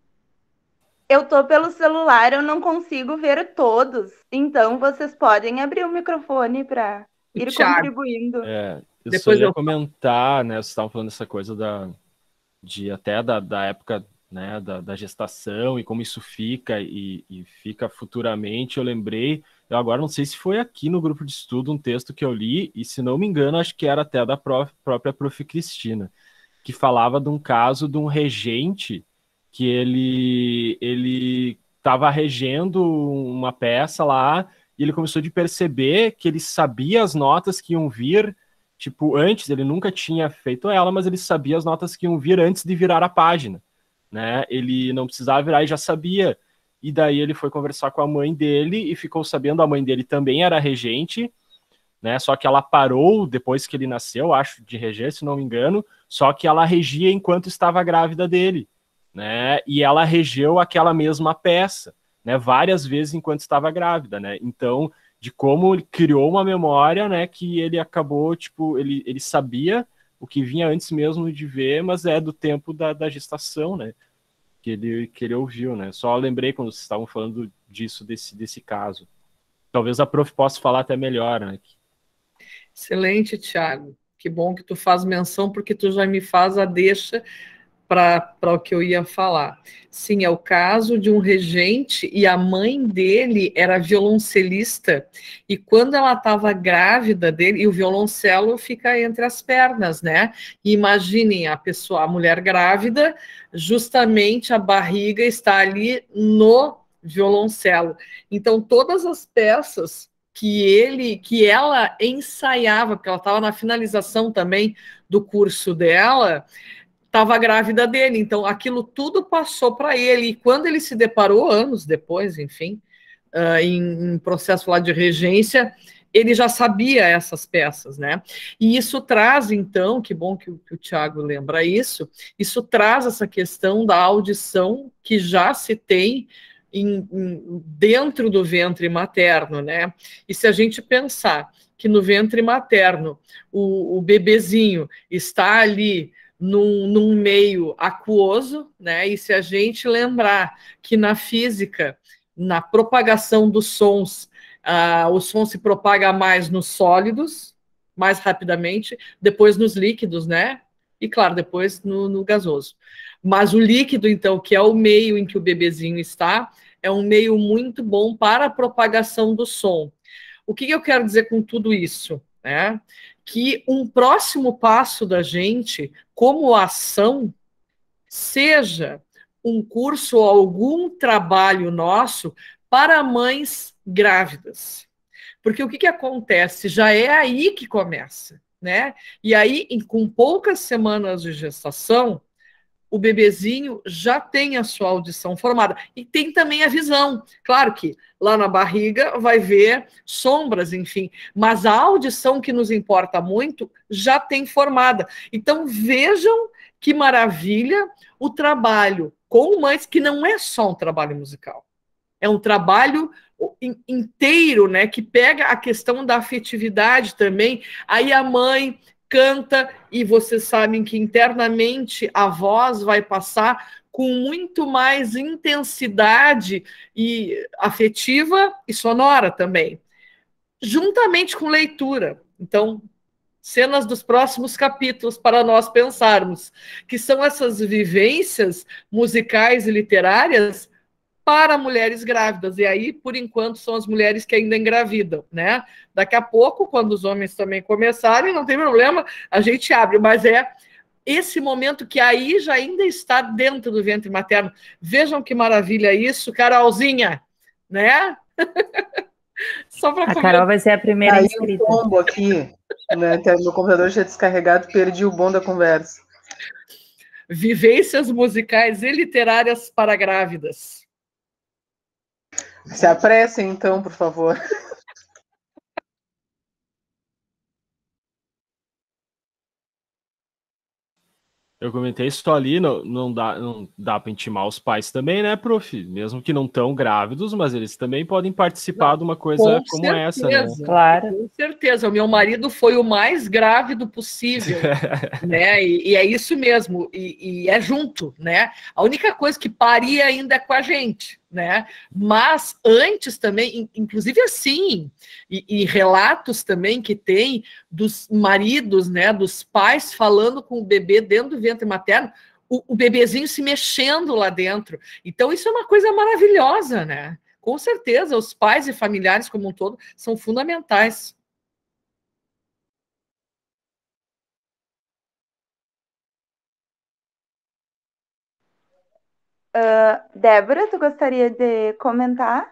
Eu tô pelo celular, eu não consigo ver todos. Então, vocês podem abrir o microfone para ir Thiago. contribuindo. É, eu Depois só ia eu- comentar, né? Vocês estavam falando essa coisa da, de até da, da época, né, da, da gestação e como isso fica e, e fica futuramente. Eu lembrei, eu agora não sei se foi aqui no grupo de estudo um texto que eu li, e se não me engano, acho que era até da prof, própria prof Cristina, que falava de um caso de um regente que ele ele estava regendo uma peça lá e ele começou de perceber que ele sabia as notas que iam vir, tipo, antes, ele nunca tinha feito ela, mas ele sabia as notas que iam vir antes de virar a página, né? Ele não precisava virar e já sabia. E daí ele foi conversar com a mãe dele e ficou sabendo, a mãe dele também era regente, né? Só que ela parou depois que ele nasceu, acho, de reger, se não me engano, só que ela regia enquanto estava grávida dele, né? E ela regeu aquela mesma peça, né? Várias vezes enquanto estava grávida, né? Então, de como ele criou uma memória, né? Que ele acabou, tipo, ele, ele sabia o que vinha antes mesmo de ver, mas é do tempo da, da gestação, né? Que ele, que ele ouviu, né? Só lembrei quando vocês estavam falando disso, desse, desse caso. Talvez a prof possa falar até melhor, né? Excelente, Thiago. Que bom que tu faz menção, porque tu já me faz a deixa para o que eu ia falar. Sim, é o caso de um regente e a mãe dele era violoncelista, e quando ela estava grávida dele, e o violoncelo fica entre as pernas, né? E imaginem a pessoa, a mulher grávida, justamente a barriga está ali no violoncelo. Então, todas as peças que ele, que ela ensaiava, porque ela estava na finalização também do curso dela, estava grávida dele, então aquilo tudo passou para ele, e quando ele se deparou, anos depois, enfim, uh, em, em processo lá de regência, ele já sabia essas peças, né? E isso traz, então, que bom que o, que o Tiago lembra isso, isso traz essa questão da audição que já se tem em, em, dentro do ventre materno, né? E se a gente pensar que no ventre materno o, o bebezinho está ali Num, num meio aquoso, né? E se a gente lembrar que na física, na propagação dos sons, ah, o som se propaga mais nos sólidos, mais rapidamente, depois nos líquidos, né? E, claro, depois no, no gasoso. Mas o líquido, então, que é o meio em que o bebezinho está, é um meio muito bom para a propagação do som. O que eu quero dizer com tudo isso? Né? Que um próximo passo da gente, como ação, seja um curso ou algum trabalho nosso para mães grávidas. Porque o que, que acontece? Já é aí que começa, né? E aí, em, com poucas semanas de gestação, o bebezinho já tem a sua audição formada. E tem também a visão. Claro que lá na barriga vai ver sombras, enfim. Mas a audição que nos importa muito já tem formada. Então, vejam que maravilha o trabalho com mães, que não é só um trabalho musical. É um trabalho inteiro, né? Que pega a questão da afetividade também. Aí a mãe canta, e vocês sabem que internamente a voz vai passar com muito mais intensidade e afetiva e sonora também, juntamente com leitura. Então, cenas dos próximos capítulos para nós pensarmos, que são essas vivências musicais e literárias para mulheres grávidas, e aí, por enquanto, são as mulheres que ainda engravidam, né? Daqui a pouco, quando os homens também começarem, não tem problema, a gente abre, mas é esse momento que aí já ainda está dentro do ventre materno. Vejam que maravilha isso, Carolzinha, né? Só para a Carol vai ser a primeira aí inscrita. Um combo aqui, né? Meu computador já descarregado, perdi o bom da conversa. Vivências musicais e literárias para grávidas. Se apressem, então, por favor. Eu comentei isso ali, não, não dá, não dá para intimar os pais também, né, prof? Mesmo que não estão grávidos, mas eles também podem participar não, de uma coisa como certeza, essa, né? Claro. Com certeza. O meu marido foi o mais grávido possível, né? E, e é isso mesmo. E, e é junto, né? A única coisa que paria ainda é com a gente, né? Mas antes também, inclusive assim, e, e relatos também que tem dos maridos, né? Dos pais falando com o bebê dentro do ventre materno, o, o bebezinho se mexendo lá dentro. Então, isso é uma coisa maravilhosa, né? Com certeza, os pais e familiares como um todo são fundamentais. Uh, Débora, tu gostaria de comentar?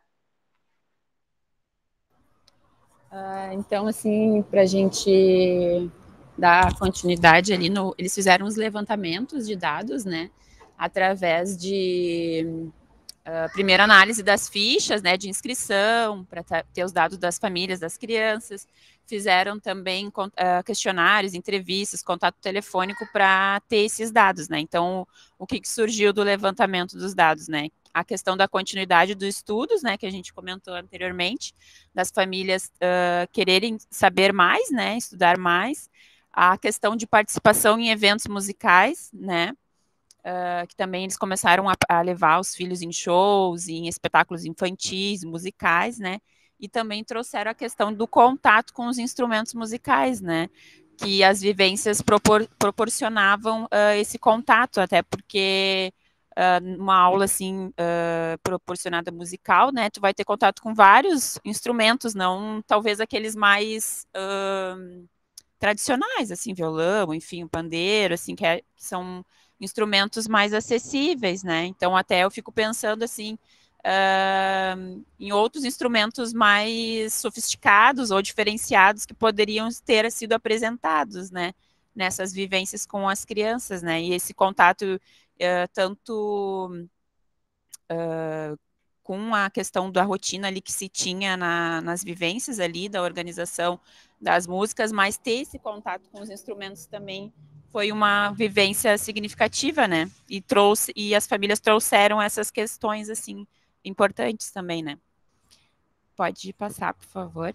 Uh, então, assim, para a gente dar continuidade ali, no, eles fizeram os levantamentos de dados, né, através de uh, primeira análise das fichas, né, de inscrição, para ter os dados das famílias, das crianças. Fizeram também uh, questionários, entrevistas, contato telefônico para ter esses dados, né. Então, o que, que surgiu do levantamento dos dados, né? A questão da continuidade dos estudos, né, que a gente comentou anteriormente, das famílias uh, quererem saber mais, né, estudar mais, a questão de participação em eventos musicais, né, uh, que também eles começaram a, a levar os filhos em shows, em espetáculos infantis, musicais, né, e também trouxeram a questão do contato com os instrumentos musicais, né, que as vivências propor, proporcionavam uh, esse contato, até porque uh, uma aula assim uh, proporcionada musical, né, tu vai ter contato com vários instrumentos, não talvez aqueles mais uh, tradicionais, assim, violão, enfim, o pandeiro, assim, que, é, que são instrumentos mais acessíveis, né, então até eu fico pensando assim, Uh, em outros instrumentos mais sofisticados ou diferenciados que poderiam ter sido apresentados, né, nessas vivências com as crianças, né, e esse contato uh, tanto uh, com a questão da rotina ali que se tinha na, nas vivências ali da organização das músicas, mas ter esse contato com os instrumentos também foi uma vivência significativa, né, e trouxe, e as famílias trouxeram essas questões, assim, importantes também, né? Pode passar, por favor.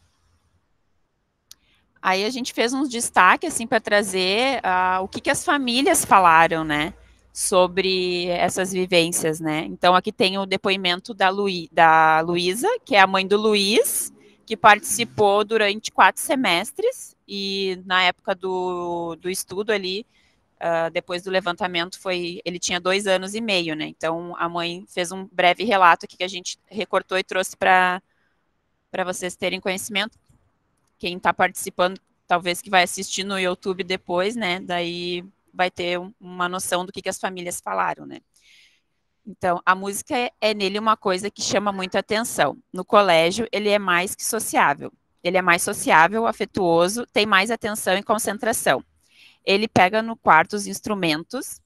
Aí a gente fez uns destaques, assim, para trazer uh, o que, que as famílias falaram, né? Sobre essas vivências, né? Então, aqui tem o depoimento da, Luí da Luísa, que é a mãe do Luiz, que participou durante quatro semestres e na época do, do estudo ali, uh, depois do levantamento, foi, ele tinha dois anos e meio, né? Então, a mãe fez um breve relato aqui que a gente recortou e trouxe para para vocês terem conhecimento. Quem está participando, talvez que vai assistir no YouTube depois, né? Daí vai ter uma noção do que, que as famílias falaram, né? Então, a música é, é nele uma coisa que chama muito atenção. No colégio, ele é mais que sociável. Ele é mais sociável, afetuoso, tem mais atenção e concentração. Ele pega no quarto os instrumentos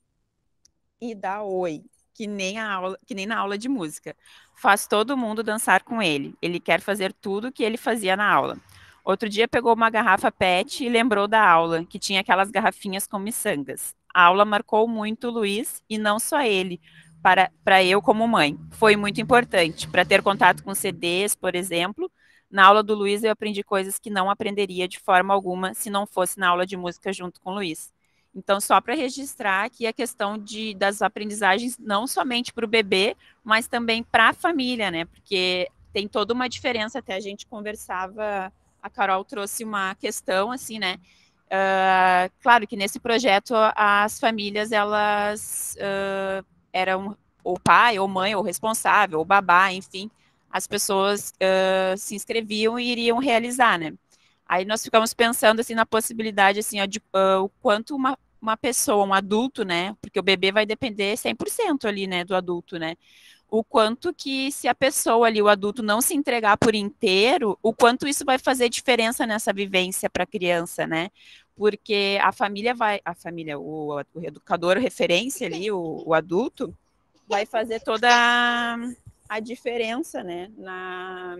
e dá oi, que nem, a aula, que nem na aula de música. Faz todo mundo dançar com ele. Ele quer fazer tudo o que ele fazia na aula. Outro dia pegou uma garrafa pet e lembrou da aula, que tinha aquelas garrafinhas com miçangas. A aula marcou muito o Luiz, e não só ele, para, para eu como mãe. Foi muito importante, para ter contato com C Ds, por exemplo. Na aula do Luiz eu aprendi coisas que não aprenderia de forma alguma se não fosse na aula de música junto com o Luiz. Então, só para registrar aqui a questão de, das aprendizagens, não somente para o bebê, mas também para a família, né? Porque tem toda uma diferença, até a gente conversava, a Carol trouxe uma questão, assim, né? Uh, claro que nesse projeto as famílias, elas uh, eram ou pai, ou mãe, ou responsável, ou babá, enfim, as pessoas uh, se inscreviam e iriam realizar, né? Aí nós ficamos pensando, assim, na possibilidade, assim, ó, de uh, o quanto uma, uma pessoa, um adulto, né, porque o bebê vai depender cem por cento ali, né, do adulto, né, o quanto que se a pessoa ali, o adulto, não se entregar por inteiro, o quanto isso vai fazer diferença nessa vivência para a criança, né, porque a família vai, a família, o, o educador, referência ali, o, o adulto, vai fazer toda a, a diferença, né, na...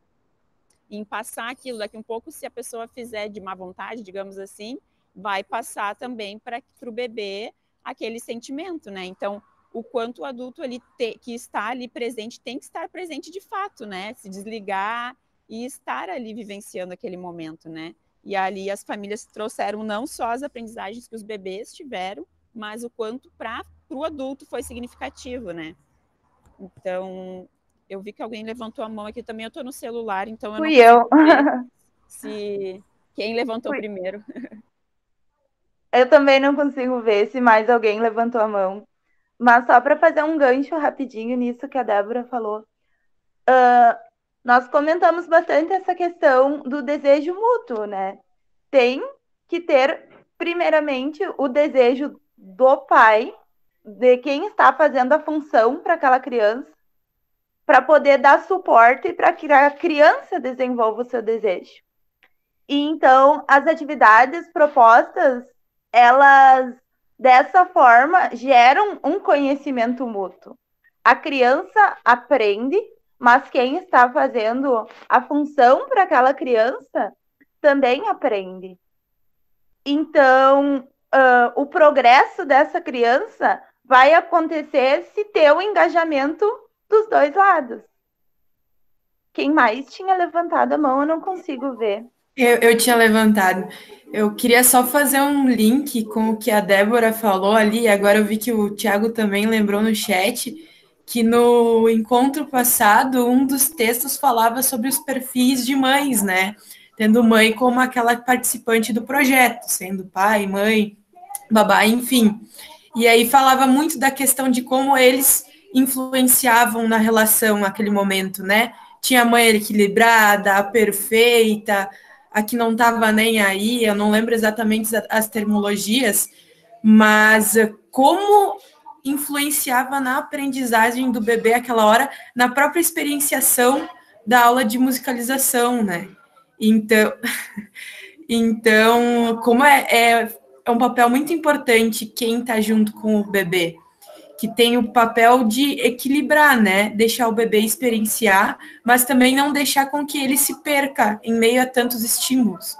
em passar aquilo. Daqui um pouco, se a pessoa fizer de má vontade, digamos assim, vai passar também para o bebê aquele sentimento, né? Então, o quanto o adulto ali te, que está ali presente tem que estar presente de fato, né? Se desligar e estar ali vivenciando aquele momento, né? E ali as famílias trouxeram não só as aprendizagens que os bebês tiveram, mas o quanto para o adulto foi significativo, né? Então, eu vi que alguém levantou a mão aqui também, eu estou no celular, então eu Fui não eu. ver se quem levantou Fui. primeiro. Eu também não consigo ver se mais alguém levantou a mão. Mas só para fazer um gancho rapidinho nisso que a Débora falou, uh, nós comentamos bastante essa questão do desejo mútuo, né? Tem que ter, primeiramente, o desejo do pai, de quem está fazendo a função para aquela criança, para poder dar suporte para que a criança desenvolva o seu desejo. E então, as atividades propostas, elas, dessa forma, geram um conhecimento mútuo. A criança aprende, mas quem está fazendo a função para aquela criança também aprende. Então, uh, o progresso dessa criança vai acontecer se ter o engajamento dos dois lados. Quem mais tinha levantado a mão, eu não consigo ver. Eu, eu tinha levantado. Eu queria só fazer um link com o que a Débora falou ali. Agora eu vi que o Thiago também lembrou no chat que no encontro passado, um dos textos falava sobre os perfis de mães, né? Tendo mãe como aquela participante do projeto, sendo pai, mãe, babá, enfim. E aí falava muito da questão de como eles influenciavam na relação naquele momento, né? Tinha a mãe equilibrada, a perfeita, a que não estava nem aí, eu não lembro exatamente as terminologias, mas como influenciava na aprendizagem do bebê aquela hora, na própria experienciação da aula de musicalização, né? Então, então como é, é, é um papel muito importante quem está junto com o bebê, que tem o papel de equilibrar, né? Deixar o bebê experienciar, mas também não deixar com que ele se perca em meio a tantos estímulos.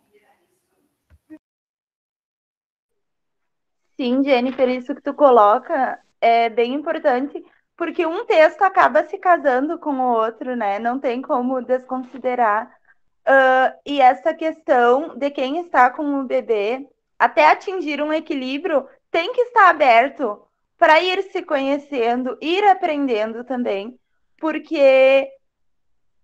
Sim, Jennifer, isso que tu coloca é bem importante, porque um texto acaba se casando com o outro, né? Não tem como desconsiderar. Uh, e essa questão de quem está com o bebê, até atingir um equilíbrio, tem que estar aberto para ir se conhecendo, ir aprendendo também, porque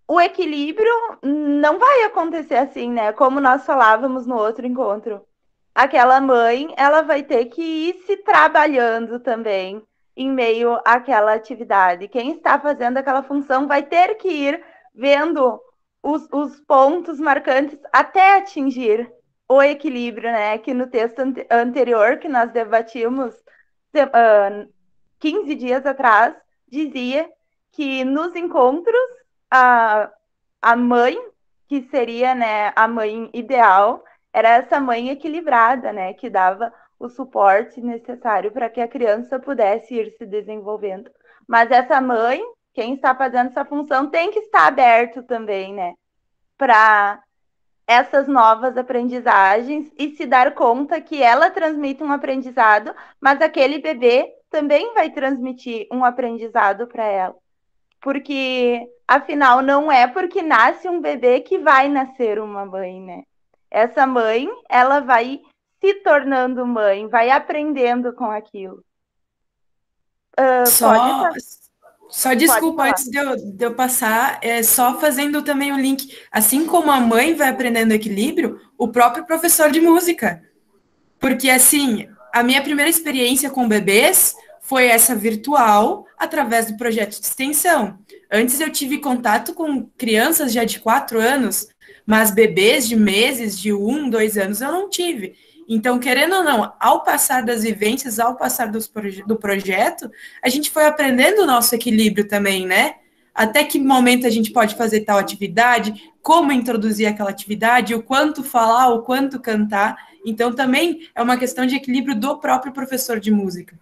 o equilíbrio não vai acontecer assim, né? Como nós falávamos no outro encontro. Aquela mãe, ela vai ter que ir se trabalhando também em meio àquela atividade. Quem está fazendo aquela função vai ter que ir vendo os, os pontos marcantes até atingir o equilíbrio, né? Que no texto ante- anterior que nós debatimos uh, quinze dias atrás, dizia que nos encontros a, a mãe, que seria, né, a mãe ideal, era essa mãe equilibrada, né, que dava o suporte necessário para que a criança pudesse ir se desenvolvendo. Mas essa mãe, quem está fazendo essa função, tem que estar aberto também, né, para essas novas aprendizagens e se dar conta que ela transmite um aprendizado, mas aquele bebê também vai transmitir um aprendizado para ela. Porque, afinal, não é porque nasce um bebê que vai nascer uma mãe, né? Essa mãe, ela vai se tornando mãe, vai aprendendo com aquilo. Uh, Só, pode, só desculpa, antes de eu, de eu passar, é só fazendo também o link. Assim como a mãe vai aprendendo equilíbrio, o próprio professor de música. Porque, assim, a minha primeira experiência com bebês foi essa virtual, através do projeto de extensão. Antes eu tive contato com crianças já de quatro anos, mas bebês de meses, de um, dois anos, eu não tive. Então, querendo ou não, ao passar das vivências, ao passar dos proje do projeto, a gente foi aprendendo o nosso equilíbrio também, né? Até que momento a gente pode fazer tal atividade, como introduzir aquela atividade, o quanto falar, o quanto cantar. Então, também é uma questão de equilíbrio do próprio professor de música.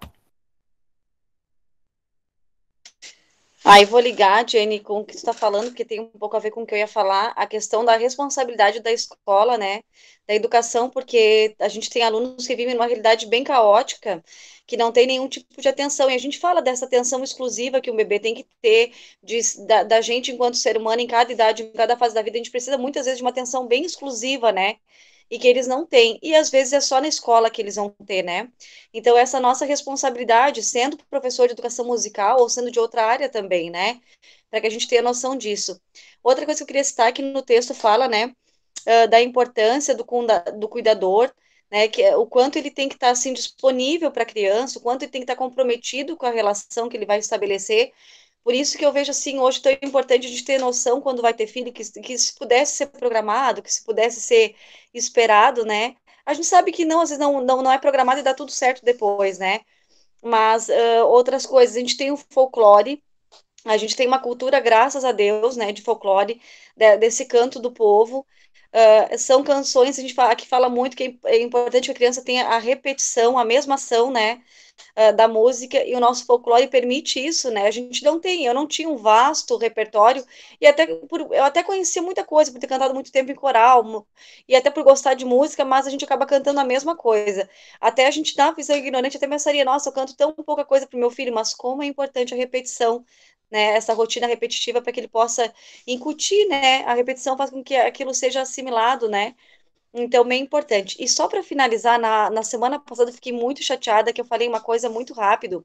Aí vou ligar, Jenny, com o que você está falando, porque tem um pouco a ver com o que eu ia falar, a questão da responsabilidade da escola, né, da educação, porque a gente tem alunos que vivem numa realidade bem caótica, que não tem nenhum tipo de atenção, e a gente fala dessa atenção exclusiva que um bebê tem que ter, de, da, da gente enquanto ser humano, em cada idade, em cada fase da vida, a gente precisa muitas vezes de uma atenção bem exclusiva, né, e que eles não têm, e às vezes é só na escola que eles vão ter, né? Então, essa nossa responsabilidade, sendo professor de educação musical ou sendo de outra área também, né? Para que a gente tenha noção disso. Outra coisa que eu queria citar é que no texto fala, né, uh, da importância do, do cuidador, né, que o quanto ele tem que estar assim disponível para a criança, o quanto ele tem que estar comprometido com a relação que ele vai estabelecer. Por isso que eu vejo assim hoje tão importante a gente ter noção quando vai ter filho que, que se pudesse ser programado, que se pudesse ser esperado, né? A gente sabe que não, às vezes não, não, não é programado e dá tudo certo depois, né? Mas uh, outras coisas, a gente tem o folclore, a gente tem uma cultura, graças a Deus, né, de folclore, de, desse canto do povo. Uh, são canções, a gente fala, que fala muito que é importante que a criança tenha a repetição, a mesma ação, né, uh, da música, e o nosso folclore permite isso, né, a gente não tem, eu não tinha um vasto repertório, e até por, eu até conhecia muita coisa, por ter cantado muito tempo em coral, e até por gostar de música, mas a gente acaba cantando a mesma coisa, até a gente, na visão ignorante, até pensaria, nossa, eu canto tão pouca coisa pro meu filho, mas como é importante a repetição, né, essa rotina repetitiva para que ele possa incutir, né, a repetição faz com que aquilo seja assimilado, né, então bem importante. E só para finalizar, na, na semana passada eu fiquei muito chateada que eu falei uma coisa muito rápido,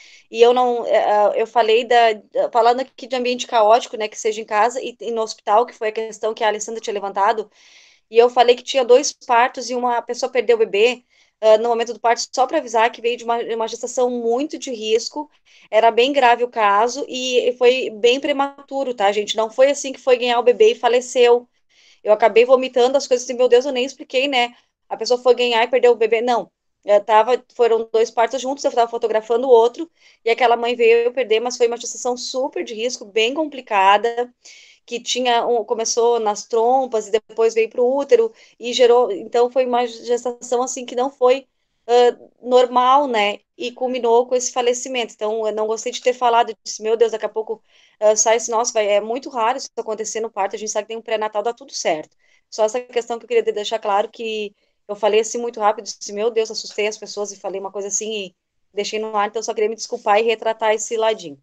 e eu não, eu falei da, falando aqui de ambiente caótico, né, que seja em casa e, e no hospital, que foi a questão que a Alessandra tinha levantado, e eu falei que tinha dois partos e uma pessoa perdeu o bebê, Uh, no momento do parto, só para avisar que veio de uma, uma gestação muito de risco, era bem grave o caso e foi bem prematuro, tá, gente? Não foi assim que foi ganhar o bebê e faleceu. Eu acabei vomitando as coisas assim, meu Deus, eu nem expliquei, né? A pessoa foi ganhar e perdeu o bebê. Não, eu tava, foram dois partos juntos, eu estava fotografando o outro e aquela mãe veio perder, mas foi uma gestação super de risco, bem complicada, que tinha um, começou nas trompas e depois veio para o útero e gerou, então foi uma gestação assim que não foi uh, normal, né? E culminou com esse falecimento. Então eu não gostei de ter falado, disse, meu Deus, daqui a pouco uh, sai esse nosso, vai, é muito raro isso acontecer no parto, a gente sabe que tem um pré-natal, dá tudo certo. Só essa questão que eu queria deixar claro que eu falei assim muito rápido, disse, meu Deus, assustei as pessoas e falei uma coisa assim e deixei no ar, então eu só queria me desculpar e retratar esse ladinho.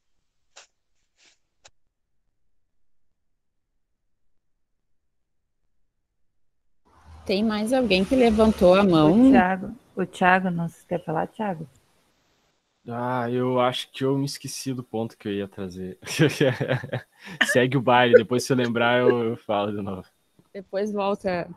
Tem mais alguém que levantou a mão? O Thiago, o Thiago, não quer falar, Thiago? Ah, eu acho que eu me esqueci do ponto que eu ia trazer. Segue o baile, depois se eu lembrar eu, eu falo de novo. Depois volta.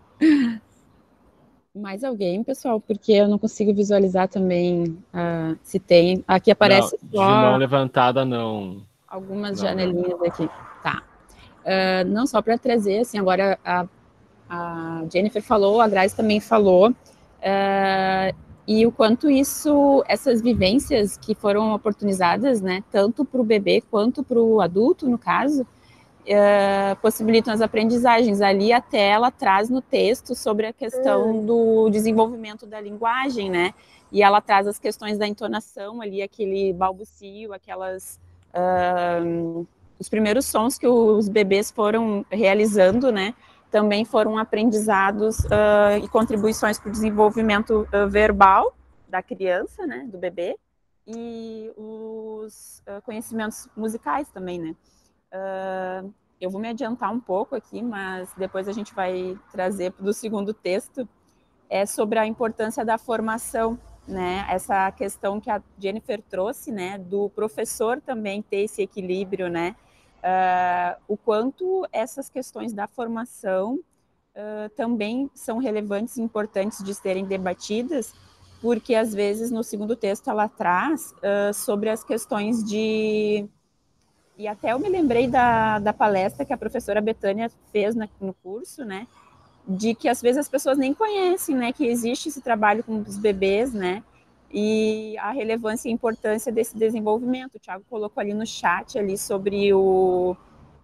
Mais alguém, pessoal? Porque eu não consigo visualizar também uh, se tem. Aqui aparece não, só... De mão levantada, não. Algumas não, janelinhas não. aqui. Tá. Uh, não, só para trazer, assim, agora a, a Jennifer falou, a Grace também falou, uh, e o quanto isso, essas vivências que foram oportunizadas, né, tanto para o bebê quanto para o adulto, no caso, Uh, possibilitam as aprendizagens. Ali até ela traz no texto sobre a questão do desenvolvimento da linguagem, né? E ela traz as questões da entonação ali, aquele balbucio, aquelas... Uh, os primeiros sons que os bebês foram realizando, né? Também foram aprendizados uh, e contribuições para o desenvolvimento uh, verbal da criança, né? Do bebê. E os uh, conhecimentos musicais também, né? Uh, eu vou me adiantar um pouco aqui, mas depois a gente vai trazer do segundo texto, é sobre a importância da formação, né? Essa questão que a Jennifer trouxe, né? Do professor também ter esse equilíbrio, né? Uh, o quanto essas questões da formação uh, também são relevantes e importantes de serem debatidas, porque às vezes no segundo texto ela traz uh, sobre as questões de... E até eu me lembrei da, da palestra que a professora Betânia fez na, no curso, né? De que às vezes as pessoas nem conhecem, né? Que existe esse trabalho com os bebês, né? E a relevância e a importância desse desenvolvimento. O Thiago colocou ali no chat ali sobre o,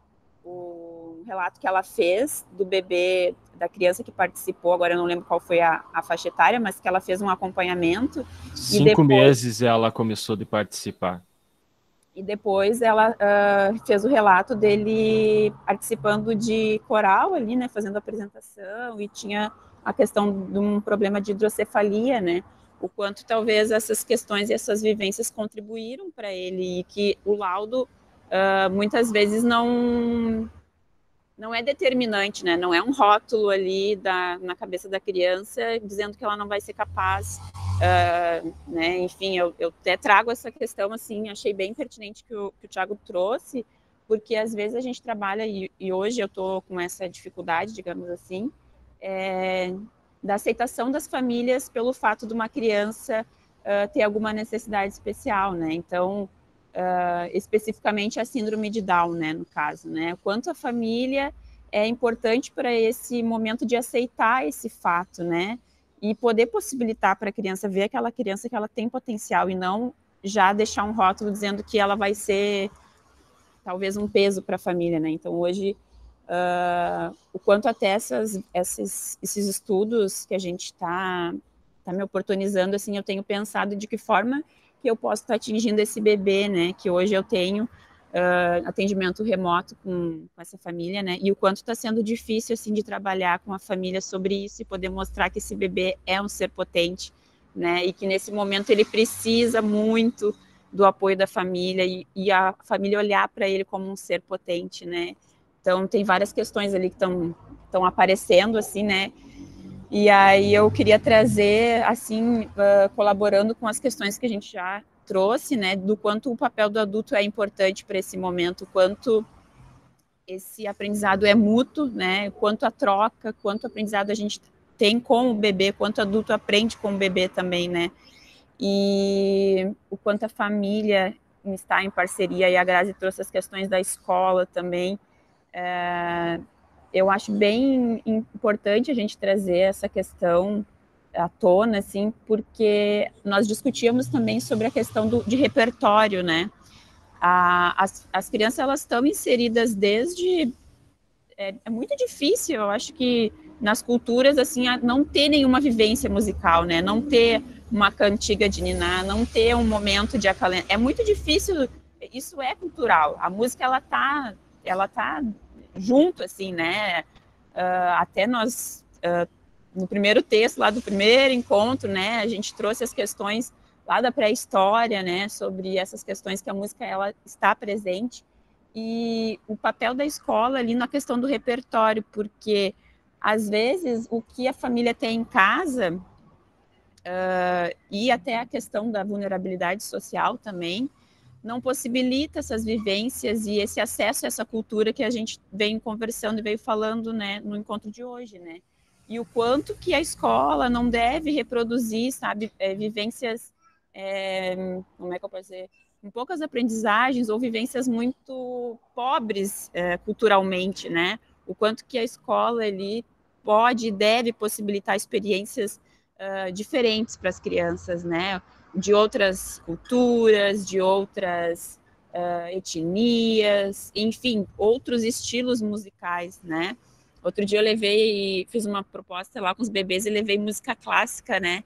o relato que ela fez do bebê, da criança que participou, agora eu não lembro qual foi a, a faixa etária, mas que ela fez um acompanhamento. Cinco e depois... meses ela começou de participar. E depois ela uh, fez o relato dele participando de coral ali, né, fazendo apresentação, e tinha a questão de um problema de hidrocefalia, né, o quanto talvez essas questões e essas vivências contribuíram para ele, e que o laudo uh, muitas vezes não, não é determinante, né, não é um rótulo ali da, na cabeça da criança dizendo que ela não vai ser capaz. Uh, né, enfim, eu, eu até trago essa questão, assim, achei bem pertinente que o, que o Thiago trouxe, porque às vezes a gente trabalha, e, e hoje eu estou com essa dificuldade, digamos assim, é, da aceitação das famílias pelo fato de uma criança uh, ter alguma necessidade especial, né, então, uh, especificamente a síndrome de Down, né, no caso, né, quanto a família é importante para esse momento de aceitar esse fato, né, e poder possibilitar para a criança ver aquela criança que ela tem potencial e não já deixar um rótulo dizendo que ela vai ser talvez um peso para a família, né? Então hoje uh, o quanto até essas, esses, esses estudos que a gente está tá me oportunizando, assim, eu tenho pensado de que forma que eu posso estar atingindo esse bebê, né? Que hoje eu tenho Uh, atendimento remoto com, com essa família, né, e o quanto está sendo difícil, assim, de trabalhar com a família sobre isso e poder mostrar que esse bebê é um ser potente, né, e que nesse momento ele precisa muito do apoio da família e, e a família olhar para ele como um ser potente, né, então tem várias questões ali que estão estão aparecendo, assim, né, e aí eu queria trazer, assim, uh, colaborando com as questões que a gente já trouxe, né, do quanto o papel do adulto é importante para esse momento, quanto esse aprendizado é mútuo, né, quanto a troca, quanto aprendizado a gente tem com o bebê, quanto o adulto aprende com o bebê também, né, e o quanto a família está em parceria, e a Grazi trouxe as questões da escola também. É, eu acho bem importante a gente trazer essa questão à tona, assim, porque nós discutíamos também sobre a questão do, de repertório, né? A, as, as crianças, elas estão inseridas desde... É, é muito difícil, eu acho que nas culturas, assim, não ter nenhuma vivência musical, né? Não ter uma cantiga de niná, não ter um momento de acalentamento. É muito difícil, isso é cultural. A música, ela tá, ela tá junto, assim, né? Uh, até nós... Uh, no primeiro texto lá do primeiro encontro, né, a gente trouxe as questões lá da pré-história, né, sobre essas questões que a música ela está presente, e o papel da escola ali na questão do repertório, porque às vezes o que a família tem em casa uh, e até a questão da vulnerabilidade social também, não possibilita essas vivências e esse acesso a essa cultura que a gente vem conversando e veio falando, né, no encontro de hoje, né? E o quanto que a escola não deve reproduzir, sabe, é, vivências, é, como é que eu posso dizer, com poucas aprendizagens ou vivências muito pobres é, culturalmente, né? O quanto que a escola ali pode e deve possibilitar experiências uh, diferentes para as crianças, né? De outras culturas, de outras uh, etnias, enfim, outros estilos musicais, né? Outro dia eu levei, fiz uma proposta lá com os bebês e levei música clássica, né?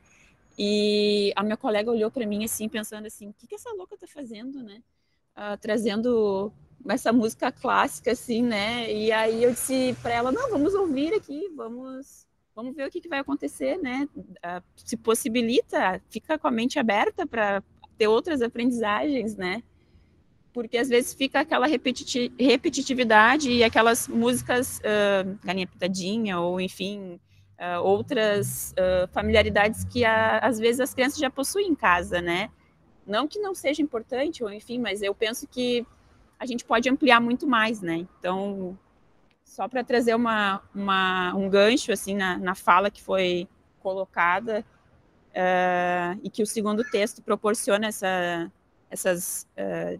E a minha colega olhou para mim assim, pensando assim, o que, que essa louca tá fazendo, né? Uh, trazendo essa música clássica, assim, né? E aí eu disse para ela, não, vamos ouvir aqui, vamos, vamos ver o que, que vai acontecer, né? Uh, se possibilita, fica com a mente aberta para ter outras aprendizagens, né? Porque às vezes fica aquela repetiti repetitividade e aquelas músicas uh, Galinha Pitadinha, ou enfim, uh, outras uh, familiaridades que a, às vezes as crianças já possuem em casa, né? Não que não seja importante, ou enfim, mas eu penso que a gente pode ampliar muito mais, né? Então, só para trazer uma, uma, um gancho assim na, na fala que foi colocada, uh, e que o segundo texto proporciona essa, essas uh,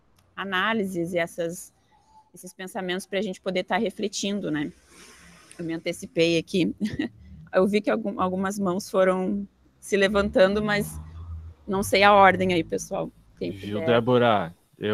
análises e essas, esses pensamentos para a gente poder estar tá refletindo, né? Eu me antecipei aqui. Eu vi que algum, algumas mãos foram se levantando, mas não sei a ordem aí, pessoal. Quem Viu, puder. Débora?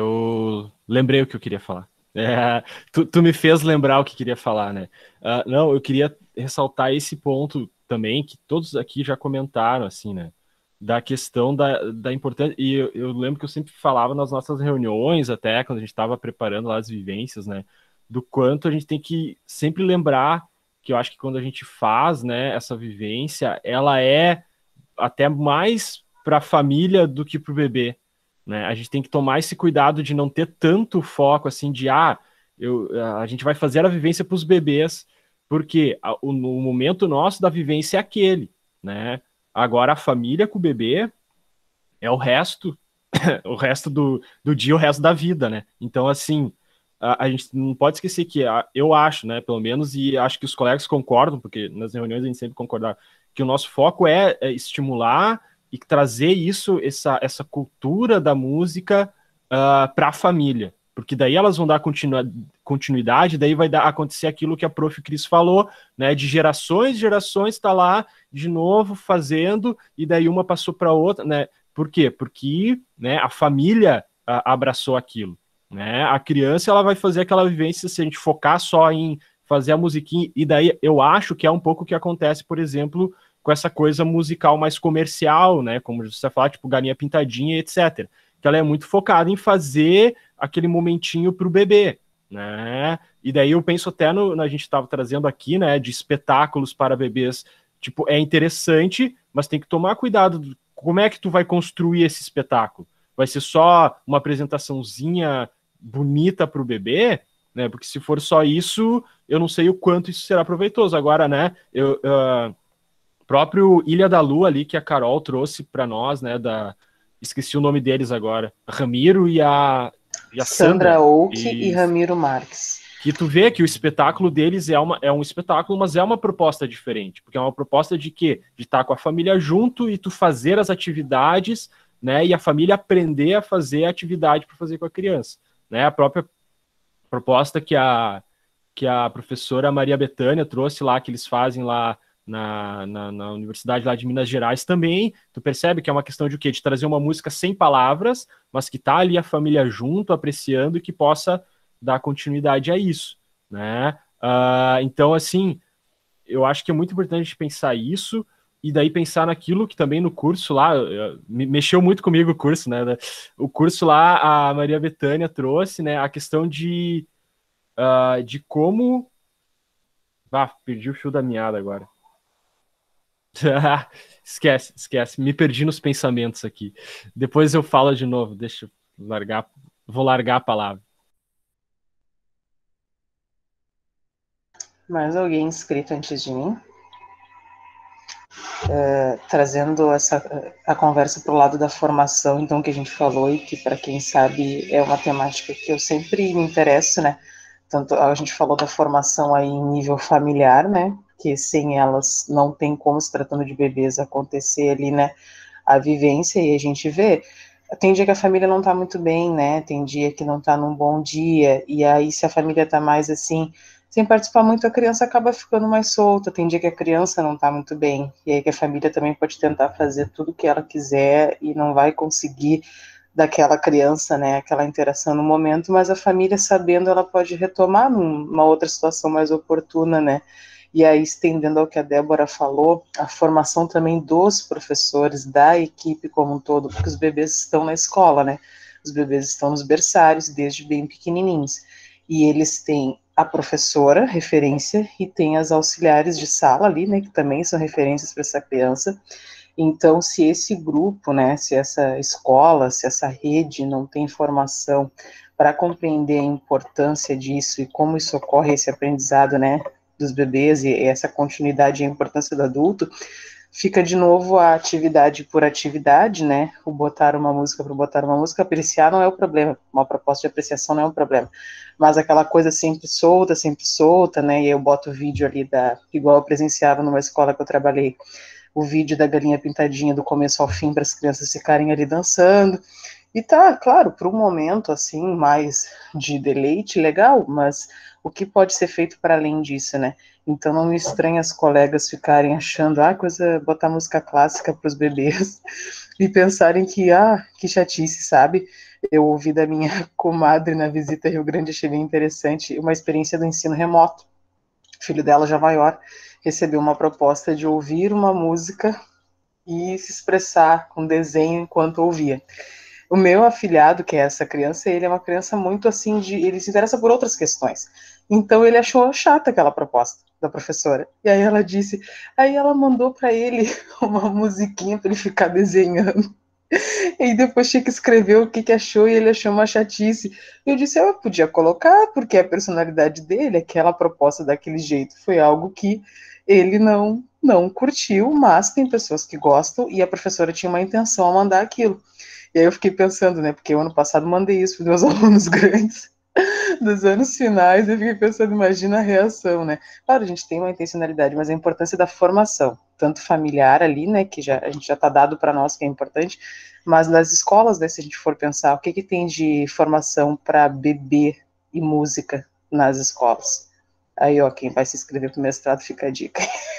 Eu lembrei o que eu queria falar. É, tu, tu me fez lembrar o que queria falar, né? Uh, não, eu queria ressaltar esse ponto também, que todos aqui já comentaram, assim, né? Da questão da, da importância, e eu, eu lembro que eu sempre falava nas nossas reuniões, até quando a gente estava preparando lá as vivências, né, do quanto a gente tem que sempre lembrar que eu acho que quando a gente faz, né, essa vivência, ela é até mais para a família do que para o bebê, né, a gente tem que tomar esse cuidado de não ter tanto foco, assim, de, ah, eu, a gente vai fazer a vivência para os bebês, porque a, o, o momento nosso da vivência é aquele, né. Agora a família com o bebê é o resto, o resto do, do dia, o resto da vida, né? Então, assim, a, a gente não pode esquecer que, a, eu acho, né, pelo menos, e acho que os colegas concordam, porque nas reuniões a gente sempre concordava, que o nosso foco é, é estimular e trazer isso, essa, essa cultura da música uh, para a família. Porque daí elas vão dar continu continuidade, daí vai dar, acontecer aquilo que a prof Cris falou, né, de gerações, gerações, está lá de novo fazendo, e daí uma passou para outra, né? Por quê? Porque, né, a família a, abraçou aquilo, né? A criança, ela vai fazer aquela vivência, se a gente focar só em fazer a musiquinha, e daí eu acho que é um pouco o que acontece, por exemplo, com essa coisa musical mais comercial, né, como você fala, tipo Galinha Pintadinha, etcétera, que ela é muito focada em fazer aquele momentinho para o bebê, né? E daí eu penso até no, a gente estava trazendo aqui, né, de espetáculos para bebês, tipo, é interessante, mas tem que tomar cuidado. Como é que tu vai construir esse espetáculo? Vai ser só uma apresentaçãozinha bonita para o bebê, né? Porque se for só isso, eu não sei o quanto isso será proveitoso. Agora, né? Eu uh, próprio Ilha da Lua ali que a Carol trouxe para nós, né? Da esqueci o nome deles agora, Ramiro e a, e a Sandra, Sandra Oak e, e Ramiro Marques. Que tu vê que o espetáculo deles é, uma, é um espetáculo, mas é uma proposta diferente, porque é uma proposta de quê? De estar com a família junto e tu fazer as atividades, né? E a família aprender a fazer a atividade para fazer com a criança, né? A própria proposta que a, que a professora Maria Bethânia trouxe lá, que eles fazem lá Na, na, na Universidade lá de Minas Gerais também, tu percebe que é uma questão de o quê? De trazer uma música sem palavras, mas que tá ali a família junto, apreciando e que possa dar continuidade a isso, né? Uh, então, assim, eu acho que é muito importante pensar isso e daí pensar naquilo que também no curso lá, me mexeu muito comigo o curso, né? O curso lá, a Maria Bethânia trouxe, né, a questão de, uh, de como... Ah, perdi o fio da meada agora. esquece, esquece. Me perdi nos pensamentos aqui. Depois eu falo de novo. Deixa eu largar. Vou largar a palavra. Mais alguém inscrito antes de mim? uh, trazendo essa, a conversa para o lado da formação, então, que a gente falou, e que, para quem sabe, é uma temática que eu sempre me interesso, né? Tanto a gente falou da formação aí em nível familiar, né? Que sem elas não tem como, se tratando de bebês, acontecer ali, né? A vivência, e a gente vê. Tem dia que a família não tá muito bem, né? Tem dia que não tá num bom dia, e aí, se a família tá mais assim, sem participar muito, a criança acaba ficando mais solta. Tem dia que a criança não tá muito bem, e aí que a família também pode tentar fazer tudo o que ela quiser e não vai conseguir daquela criança, né, aquela interação no momento, mas a família, sabendo, ela pode retomar numa outra situação mais oportuna, né, e aí, estendendo ao que a Débora falou, a formação também dos professores, da equipe como um todo, porque os bebês estão na escola, né, os bebês estão nos berçários desde bem pequenininhos, e eles têm a professora, referência, e tem as auxiliares de sala ali, né, que também são referências para essa criança. Então, se esse grupo, né, se essa escola, se essa rede não tem formação para compreender a importância disso e como isso ocorre, esse aprendizado, né, dos bebês e essa continuidade e a importância do adulto, fica de novo a atividade por atividade, né, o botar uma música para botar uma música, apreciar não é o problema, uma proposta de apreciação não é um problema, mas aquela coisa sempre solta, sempre solta, né, e eu boto o vídeo ali da, igual eu presenciava numa escola que eu trabalhei, o vídeo da galinha pintadinha do começo ao fim para as crianças ficarem ali dançando, e tá, claro, para um momento assim, mais de deleite, legal, mas o que pode ser feito para além disso, né? Então não me estranha as colegas ficarem achando, ah, coisa, botar música clássica para os bebês, e pensarem que, ah, que chatice, sabe? Eu ouvi da minha comadre na visita a Rio Grande, achei bem interessante, uma experiência do ensino remoto. O filho dela, já maior, recebeu uma proposta de ouvir uma música e se expressar com desenho enquanto ouvia. O meu afilhado, que é essa criança, ele é uma criança muito assim, de, ele se interessa por outras questões. Então ele achou chata aquela proposta da professora. E aí ela disse, aí ela mandou para ele uma musiquinha para ele ficar desenhando. E depois tinha que escrever o que, que achou, e ele achou uma chatice. Eu disse, eu podia colocar, porque a personalidade dele, aquela proposta daquele jeito, foi algo que ele não, não curtiu, mas tem pessoas que gostam, e a professora tinha uma intenção a mandar aquilo. E aí eu fiquei pensando, né, porque eu ano passado mandei isso para os meus alunos grandes, dos anos finais, eu fiquei pensando, imagina a reação, né? Claro, a gente tem uma intencionalidade, mas a importância da formação, tanto familiar ali, né, que já, a gente já está dado para nós, que é importante, mas nas escolas, né, se a gente for pensar, o que, que tem de formação para bebê e música nas escolas? Aí, ó, quem vai se inscrever para o mestrado, fica a dica.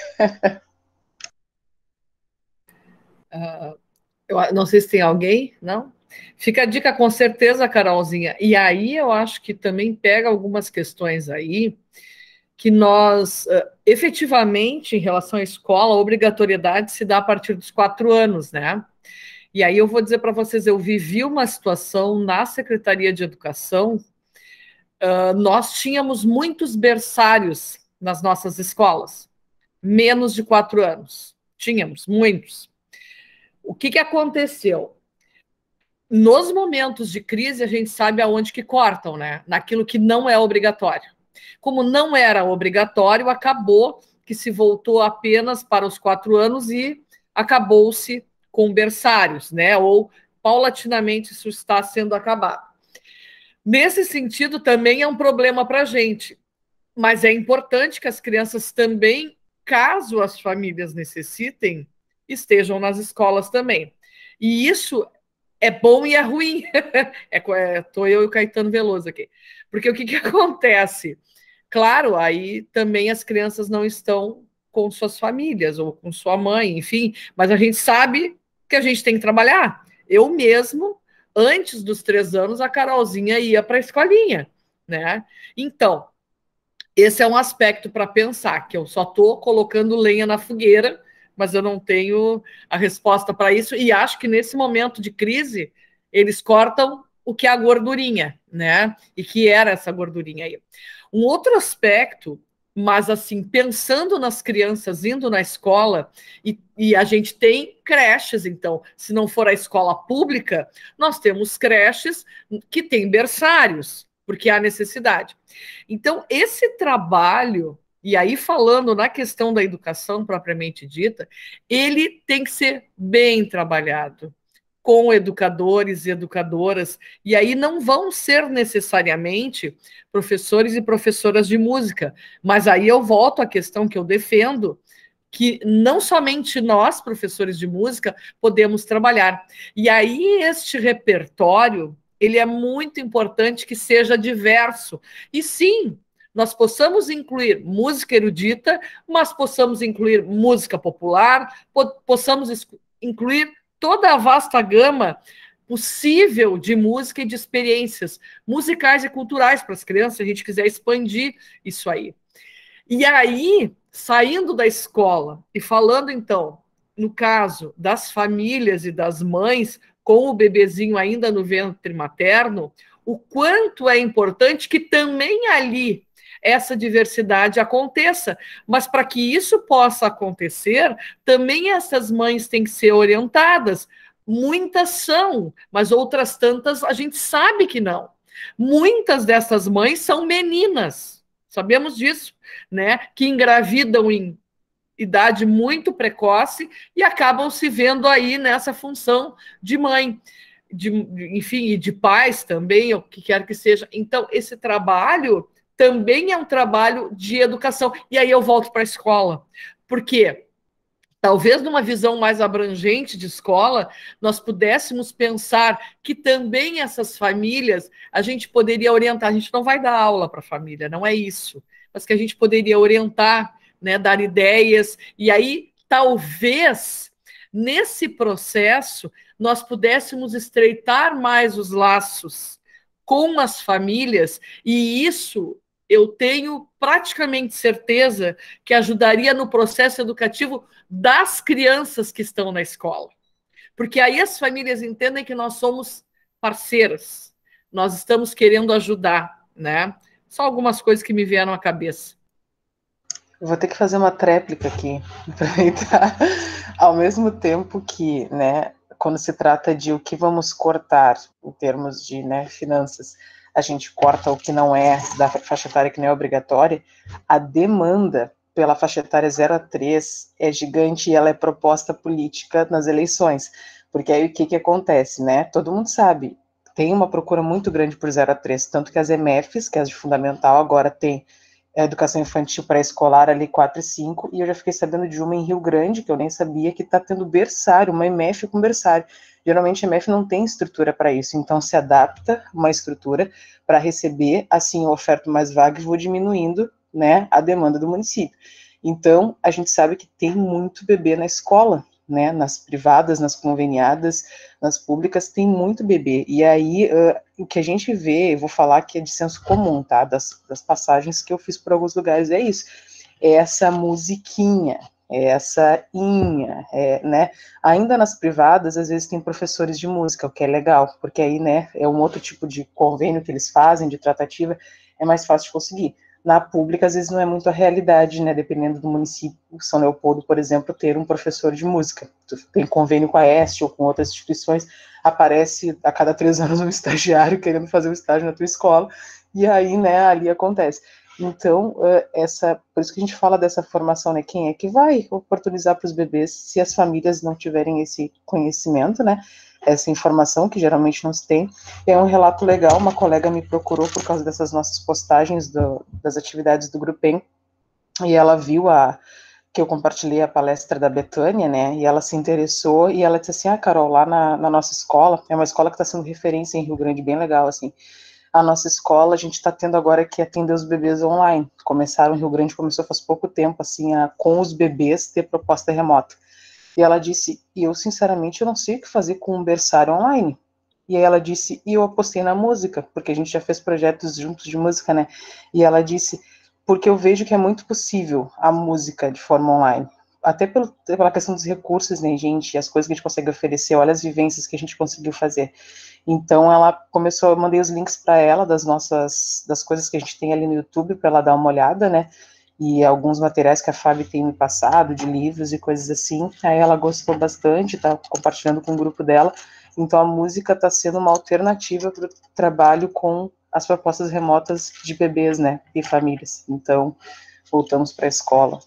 uh, eu não sei se tem alguém, não? Fica a dica com certeza, Carolzinha. E aí eu acho que também pega algumas questões aí que nós, uh, efetivamente, em relação à escola, a obrigatoriedade se dá a partir dos quatro anos, né? E aí eu vou dizer para vocês, eu vivi uma situação na Secretaria de Educação, uh, nós tínhamos muitos berçários nas nossas escolas, menos de quatro anos. Tínhamos, muitos. O que, que aconteceu? Nos momentos de crise, a gente sabe aonde que cortam, né? Naquilo que não é obrigatório. Como não era obrigatório, acabou que se voltou apenas para os quatro anos e acabou-se com berçários, né? Ou paulatinamente isso está sendo acabado. Nesse sentido, também é um problema para a gente, mas é importante que as crianças também, caso as famílias necessitem, estejam nas escolas também. E isso é bom e é ruim. Estou é, eu e o Caetano Veloso aqui. Porque o que, que acontece? Claro, aí também as crianças não estão com suas famílias ou com sua mãe, enfim, mas a gente sabe que a gente tem que trabalhar. Eu mesmo, antes dos três anos, a Carolzinha ia para a escolinha, né? Então, esse é um aspecto para pensar, que eu só estou colocando lenha na fogueira, mas eu não tenho a resposta para isso, e acho que nesse momento de crise, eles cortam o que é a gordurinha, né? E que era essa gordurinha aí. Um outro aspecto, mas assim, pensando nas crianças indo na escola, e, e a gente tem creches, então, se não for a escola pública, nós temos creches que têm berçários, porque há necessidade. Então, esse trabalho, e aí falando na questão da educação propriamente dita, ele tem que ser bem trabalhado, com educadores e educadoras, e aí não vão ser necessariamente professores e professoras de música, mas aí eu volto à questão que eu defendo, que não somente nós, professores de música, podemos trabalhar. E aí este repertório, ele é muito importante que seja diverso. E sim, nós possamos incluir música erudita, mas possamos incluir música popular, po possamos incluir toda a vasta gama possível de música e de experiências musicais e culturais para as crianças, se a gente quiser expandir isso aí. E aí, saindo da escola e falando, então, no caso das famílias e das mães com o bebezinho ainda no ventre materno, o quanto é importante que também ali essa diversidade aconteça. Mas para que isso possa acontecer, também essas mães têm que ser orientadas. Muitas são, mas outras tantas a gente sabe que não. Muitas dessas mães são meninas, sabemos disso, né? Que engravidam em idade muito precoce e acabam se vendo aí nessa função de mãe, de, enfim, e de pais também, o que quer que seja. Então, esse trabalho também é um trabalho de educação. E aí eu volto para a escola. Por quê? Talvez numa visão mais abrangente de escola, nós pudéssemos pensar que também essas famílias, a gente poderia orientar, a gente não vai dar aula para a família, não é isso, mas que a gente poderia orientar, né, dar ideias, e aí talvez nesse processo nós pudéssemos estreitar mais os laços com as famílias, e isso eu tenho praticamente certeza que ajudaria no processo educativo das crianças que estão na escola. Porque aí as famílias entendem que nós somos parceiras, nós estamos querendo ajudar, né? Só algumas coisas que me vieram à cabeça. Eu vou ter que fazer uma tréplica aqui, aproveitar. Ao mesmo tempo que, né, quando se trata de o que vamos cortar em termos de, né, finanças, a gente corta o que não é da faixa etária, que não é obrigatória, a demanda pela faixa etária zero a três é gigante e ela é proposta política nas eleições. Porque aí o que, que acontece, né? Todo mundo sabe, tem uma procura muito grande por zero a três, tanto que as E M E Fs, que é as de fundamental, agora tem a educação infantil pré-escolar ali quatro e cinco, e eu já fiquei sabendo de uma em Rio Grande, que eu nem sabia, que está tendo berçário, uma E M E F com berçário. Geralmente a E M E F não tem estrutura para isso, então se adapta uma estrutura para receber, assim eu oferto mais vagas e vou diminuindo, né, a demanda do município. Então, a gente sabe que tem muito bebê na escola, né, nas privadas, nas conveniadas, nas públicas, tem muito bebê, e aí uh, o que a gente vê, eu vou falar que é de senso comum, tá, das, das passagens que eu fiz por alguns lugares, é isso, é essa musiquinha, é essa inha, é, né, ainda nas privadas, às vezes tem professores de música, o que é legal, porque aí, né, é um outro tipo de convênio que eles fazem, de tratativa, é mais fácil de conseguir. Na pública, às vezes, não é muito a realidade, né, dependendo do município. São Leopoldo, por exemplo, ter um professor de música. Tu tem convênio com a EST ou com outras instituições, aparece a cada três anos um estagiário querendo fazer um estágio na tua escola, e aí, né, ali acontece. Então, essa, por isso que a gente fala dessa formação, né, quem é que vai oportunizar para os bebês, se as famílias não tiverem esse conhecimento, né, essa informação, que geralmente não se tem. É um relato legal, uma colega me procurou por causa dessas nossas postagens do, das atividades do Grupem, e ela viu a, que eu compartilhei a palestra da Betânia, né, e ela se interessou, e ela disse assim, ah, Carol, lá na, na nossa escola, é uma escola que está sendo referência em Rio Grande, bem legal, assim, a nossa escola, a gente está tendo agora que atender os bebês online. Começaram, Rio Grande começou faz pouco tempo, assim, a, com os bebês ter proposta remota. E ela disse, e eu sinceramente eu não sei o que fazer com um berçário online. E aí ela disse, e eu apostei na música, porque a gente já fez projetos juntos de música, né? E ela disse, porque eu vejo que é muito possível a música de forma online. Até pelo, pela questão dos recursos, né, gente? As coisas que a gente consegue oferecer, olha as vivências que a gente conseguiu fazer. Então ela começou, eu mandei os links para ela das nossas, das coisas que a gente tem ali no YouTube, para ela dar uma olhada, né? E alguns materiais que a Fábio tem me passado, de livros e coisas assim, aí ela gostou bastante, tá compartilhando com o grupo dela, então a música está sendo uma alternativa para o trabalho com as propostas remotas de bebês, né, e famílias. Então, voltamos para a escola.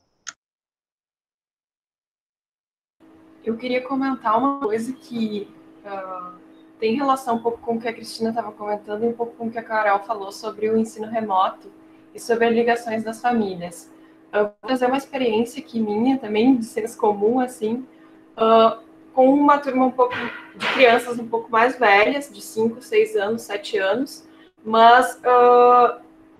Eu queria comentar uma coisa que uh, tem relação um pouco com o que a Cristina estava comentando e um pouco com o que a Carol falou sobre o ensino remoto e sobre as ligações das famílias. Eu vou trazer uma experiência aqui minha também, de senso comum, assim, uh, com uma turma um pouco de crianças um pouco mais velhas, de cinco, seis anos, sete anos, mas uh,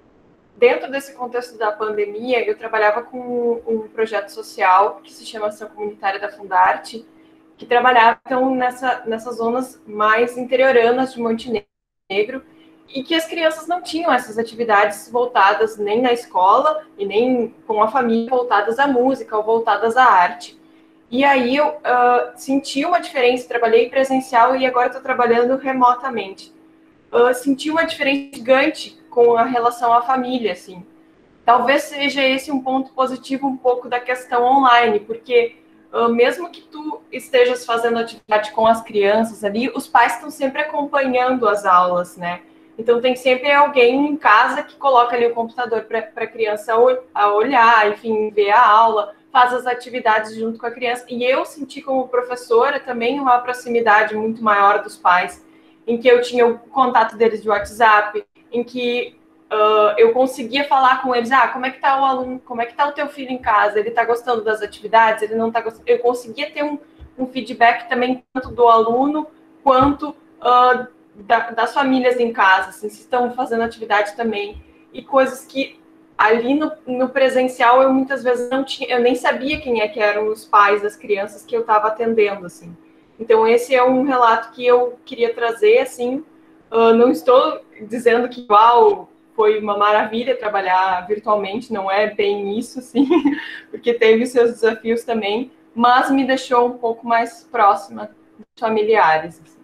dentro desse contexto da pandemia, eu trabalhava com um projeto social que se chama Ação Comunitária da Fundarte, que trabalhava então nessa, nessas zonas mais interioranas de Montenegro, e que as crianças não tinham essas atividades voltadas nem na escola e nem com a família voltadas à música ou voltadas à arte. E aí eu uh, senti uma diferença, trabalhei presencial e agora estou trabalhando remotamente. Uh, senti uma diferença gigante com a relação à família, assim. Talvez seja esse um ponto positivo um pouco da questão online, porque uh, mesmo que tu estejas fazendo atividade com as crianças ali, os pais estão sempre acompanhando as aulas, né? Então tem sempre alguém em casa que coloca ali o computador para a criança olhar, enfim, ver a aula, faz as atividades junto com a criança. E eu senti como professora também uma proximidade muito maior dos pais, em que eu tinha o contato deles de WhatsApp, em que uh, eu conseguia falar com eles, ah, como é que tá o aluno, como é que tá o teu filho em casa, ele tá gostando das atividades, ele não tá gostando. Eu conseguia ter um, um feedback também tanto do aluno quanto uh, da, das famílias em casa, assim, se estão fazendo atividade também, e coisas que ali no, no presencial eu muitas vezes não tinha, eu nem sabia quem é que eram os pais das crianças que eu estava atendendo, assim. Então esse é um relato que eu queria trazer, assim, uh, não estou dizendo que, uau, foi uma maravilha trabalhar virtualmente, não é bem isso, assim, porque teve os seus desafios também, mas me deixou um pouco mais próxima dos familiares, assim.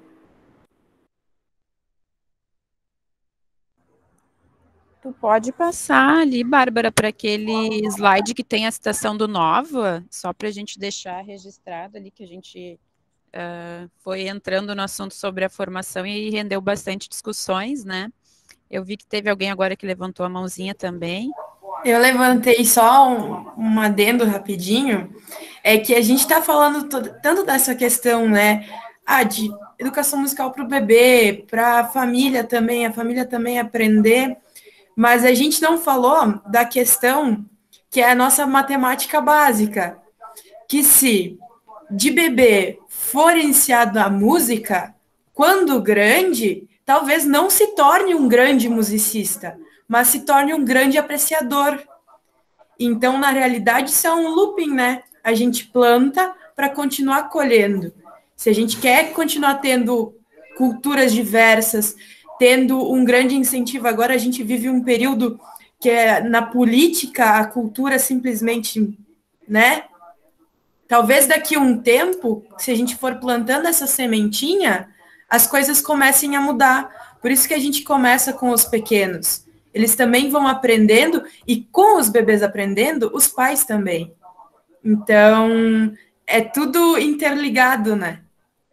Tu pode passar ali, Bárbara, para aquele slide que tem a citação do Nova, só para a gente deixar registrado ali que a gente uh, foi entrando no assunto sobre a formação e rendeu bastante discussões, né? Eu vi que teve alguém agora que levantou a mãozinha também. Eu levantei só um, um adendo rapidinho, é que a gente está falando tanto dessa questão, né, ah, de educação musical para o bebê, para a família também, a família também aprender, mas a gente não falou da questão que é a nossa matemática básica, que se de bebê for iniciado a música, quando grande, talvez não se torne um grande musicista, mas se torne um grande apreciador. Então, na realidade, isso é um looping, né? A gente planta para continuar colhendo. Se a gente quer continuar tendo culturas diversas, tendo um grande incentivo, agora a gente vive um período que é, na política, a cultura simplesmente, né? Talvez daqui a um tempo, se a gente for plantando essa sementinha, as coisas comecem a mudar. Por isso que a gente começa com os pequenos. Eles também vão aprendendo, e com os bebês aprendendo, os pais também. Então, é tudo interligado, né?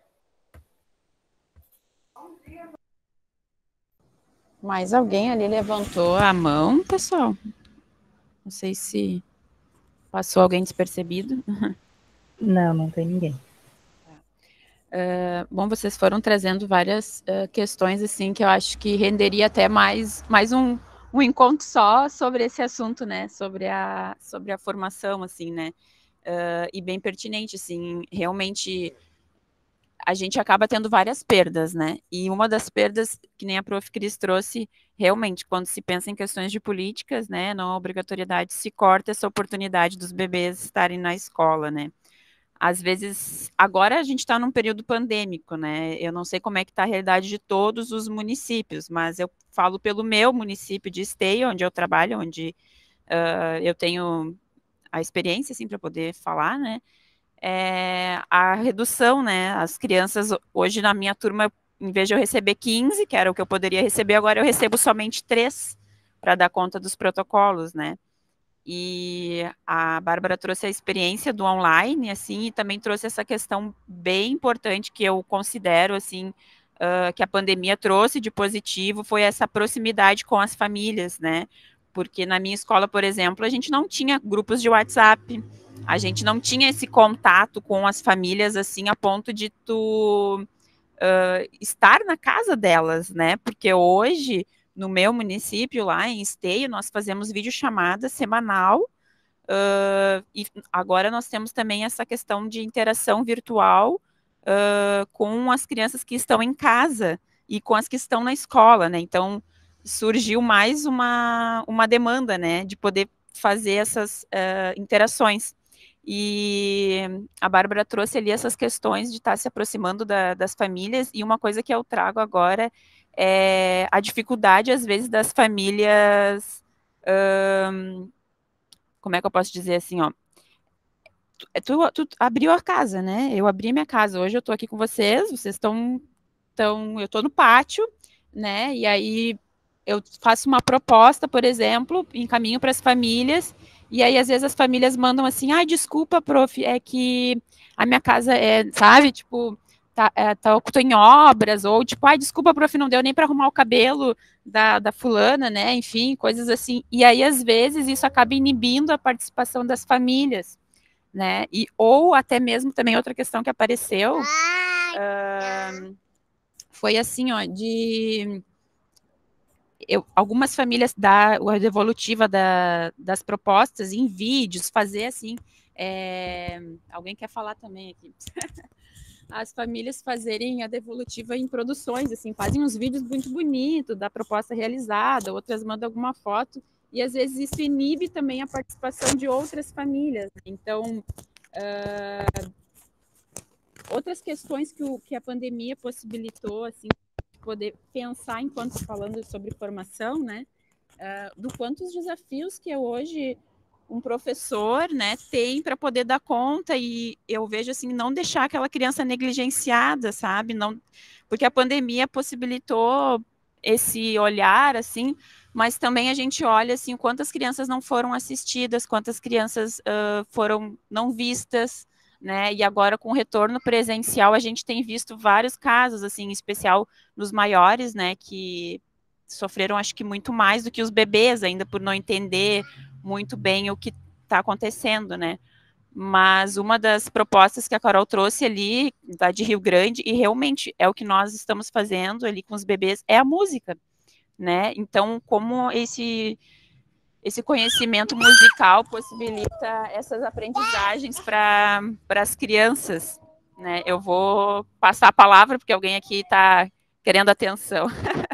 Mais alguém ali levantou a mão, pessoal? Não sei se passou alguém despercebido. Não, não tem ninguém. Uh, bom, vocês foram trazendo várias uh, questões, assim, que eu acho que renderia até mais, mais um, um encontro só sobre esse assunto, né, sobre a, sobre a formação, assim, né, uh, e bem pertinente, assim, realmente a gente acaba tendo várias perdas, né, e uma das perdas, que nem a prof Cris trouxe, realmente, quando se pensa em questões de políticas, né, não obrigatoriedade, se corta essa oportunidade dos bebês estarem na escola, né. Às vezes, agora a gente está num período pandêmico, né? Eu não sei como é que está a realidade de todos os municípios, mas eu falo pelo meu município de Esteio, onde eu trabalho, onde uh, eu tenho a experiência, assim, para poder falar, né? É a redução, né? As crianças, hoje na minha turma, em vez de eu receber quinze, que era o que eu poderia receber, agora eu recebo somente três para dar conta dos protocolos, né? E a Bárbara trouxe a experiência do online, assim, e também trouxe essa questão bem importante que eu considero, assim, uh, que a pandemia trouxe de positivo, foi essa proximidade com as famílias, né? porque na minha escola, por exemplo, a gente não tinha grupos de WhatsApp, a gente não tinha esse contato com as famílias, assim, a ponto de tu uh, estar na casa delas, né? Porque hoje, no meu município, lá em Esteio, nós fazemos videochamada semanal, uh, e agora nós temos também essa questão de interação virtual uh, com as crianças que estão em casa e com as que estão na escola, né? Então, surgiu mais uma, uma demanda, né, de poder fazer essas uh, interações. E a Bárbara trouxe ali essas questões de estar se aproximando da, das famílias, e uma coisa que eu trago agora é a dificuldade, às vezes, das famílias, um, como é que eu posso dizer assim, ó, tu, tu, tu abriu a casa, né, eu abri minha casa, hoje eu tô aqui com vocês, vocês estão, estão, eu tô no pátio, né, e aí eu faço uma proposta, por exemplo, encaminho para as famílias, e aí, às vezes, as famílias mandam assim, ai, desculpa, prof, é que a minha casa é, sabe, tipo, tá, é, tá, tô em obras, ou tipo, ai, desculpa, prof, não deu nem para arrumar o cabelo da, da fulana, né, enfim, coisas assim. E aí, às vezes, isso acaba inibindo a participação das famílias, né, e, ou até mesmo também outra questão que apareceu, uh, foi assim, ó, de... Eu, algumas famílias da a devolutiva da, das propostas em vídeos, fazer assim, é, alguém quer falar também aqui, as famílias fazerem a devolutiva em produções, assim, fazem uns vídeos muito bonitos da proposta realizada, outras mandam alguma foto, e às vezes isso inibe também a participação de outras famílias. Então, uh, outras questões que, o, que a pandemia possibilitou, assim, poder pensar enquanto falando sobre formação, né, uh, do quantos desafios que hoje um professor, né, tem para poder dar conta, e eu vejo assim, não deixar aquela criança negligenciada, sabe, não, porque a pandemia possibilitou esse olhar, assim, mas também a gente olha, assim, quantas crianças não foram assistidas, quantas crianças uh, foram não vistas, né, e agora com o retorno presencial a gente tem visto vários casos, assim, em especial nos maiores, né, que sofreram acho que muito mais do que os bebês, ainda por não entender muito bem o que está acontecendo, né, mas uma das propostas que a Carol trouxe ali, da de Rio Grande, e realmente é o que nós estamos fazendo ali com os bebês, é a música, né, então como esse... esse conhecimento musical possibilita essas aprendizagens para as crianças, né? Eu vou passar a palavra, porque alguém aqui está querendo atenção.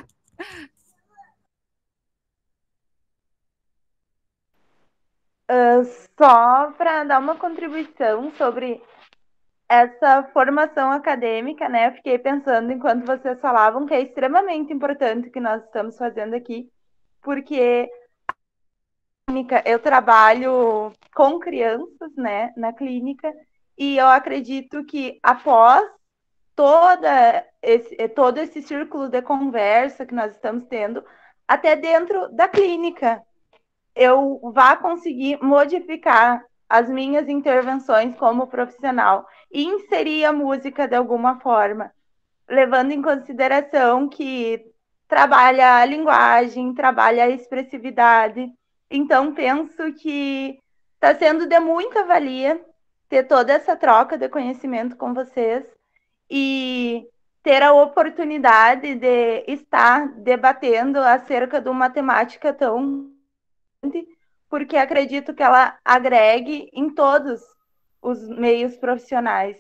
Uh, só para dar uma contribuição sobre essa formação acadêmica, né? Eu fiquei pensando enquanto vocês falavam que é extremamente importante o que nós estamos fazendo aqui, porque eu trabalho com crianças, né, na clínica, e eu acredito que após toda esse, todo esse círculo de conversa que nós estamos tendo, até dentro da clínica, eu vá conseguir modificar as minhas intervenções como profissional e inserir a música de alguma forma, levando em consideração que trabalha a linguagem, trabalha a expressividade. Então, penso que está sendo de muita valia ter toda essa troca de conhecimento com vocês e ter a oportunidade de estar debatendo acerca de uma temática tão importante, porque acredito que ela agregue em todos os meios profissionais.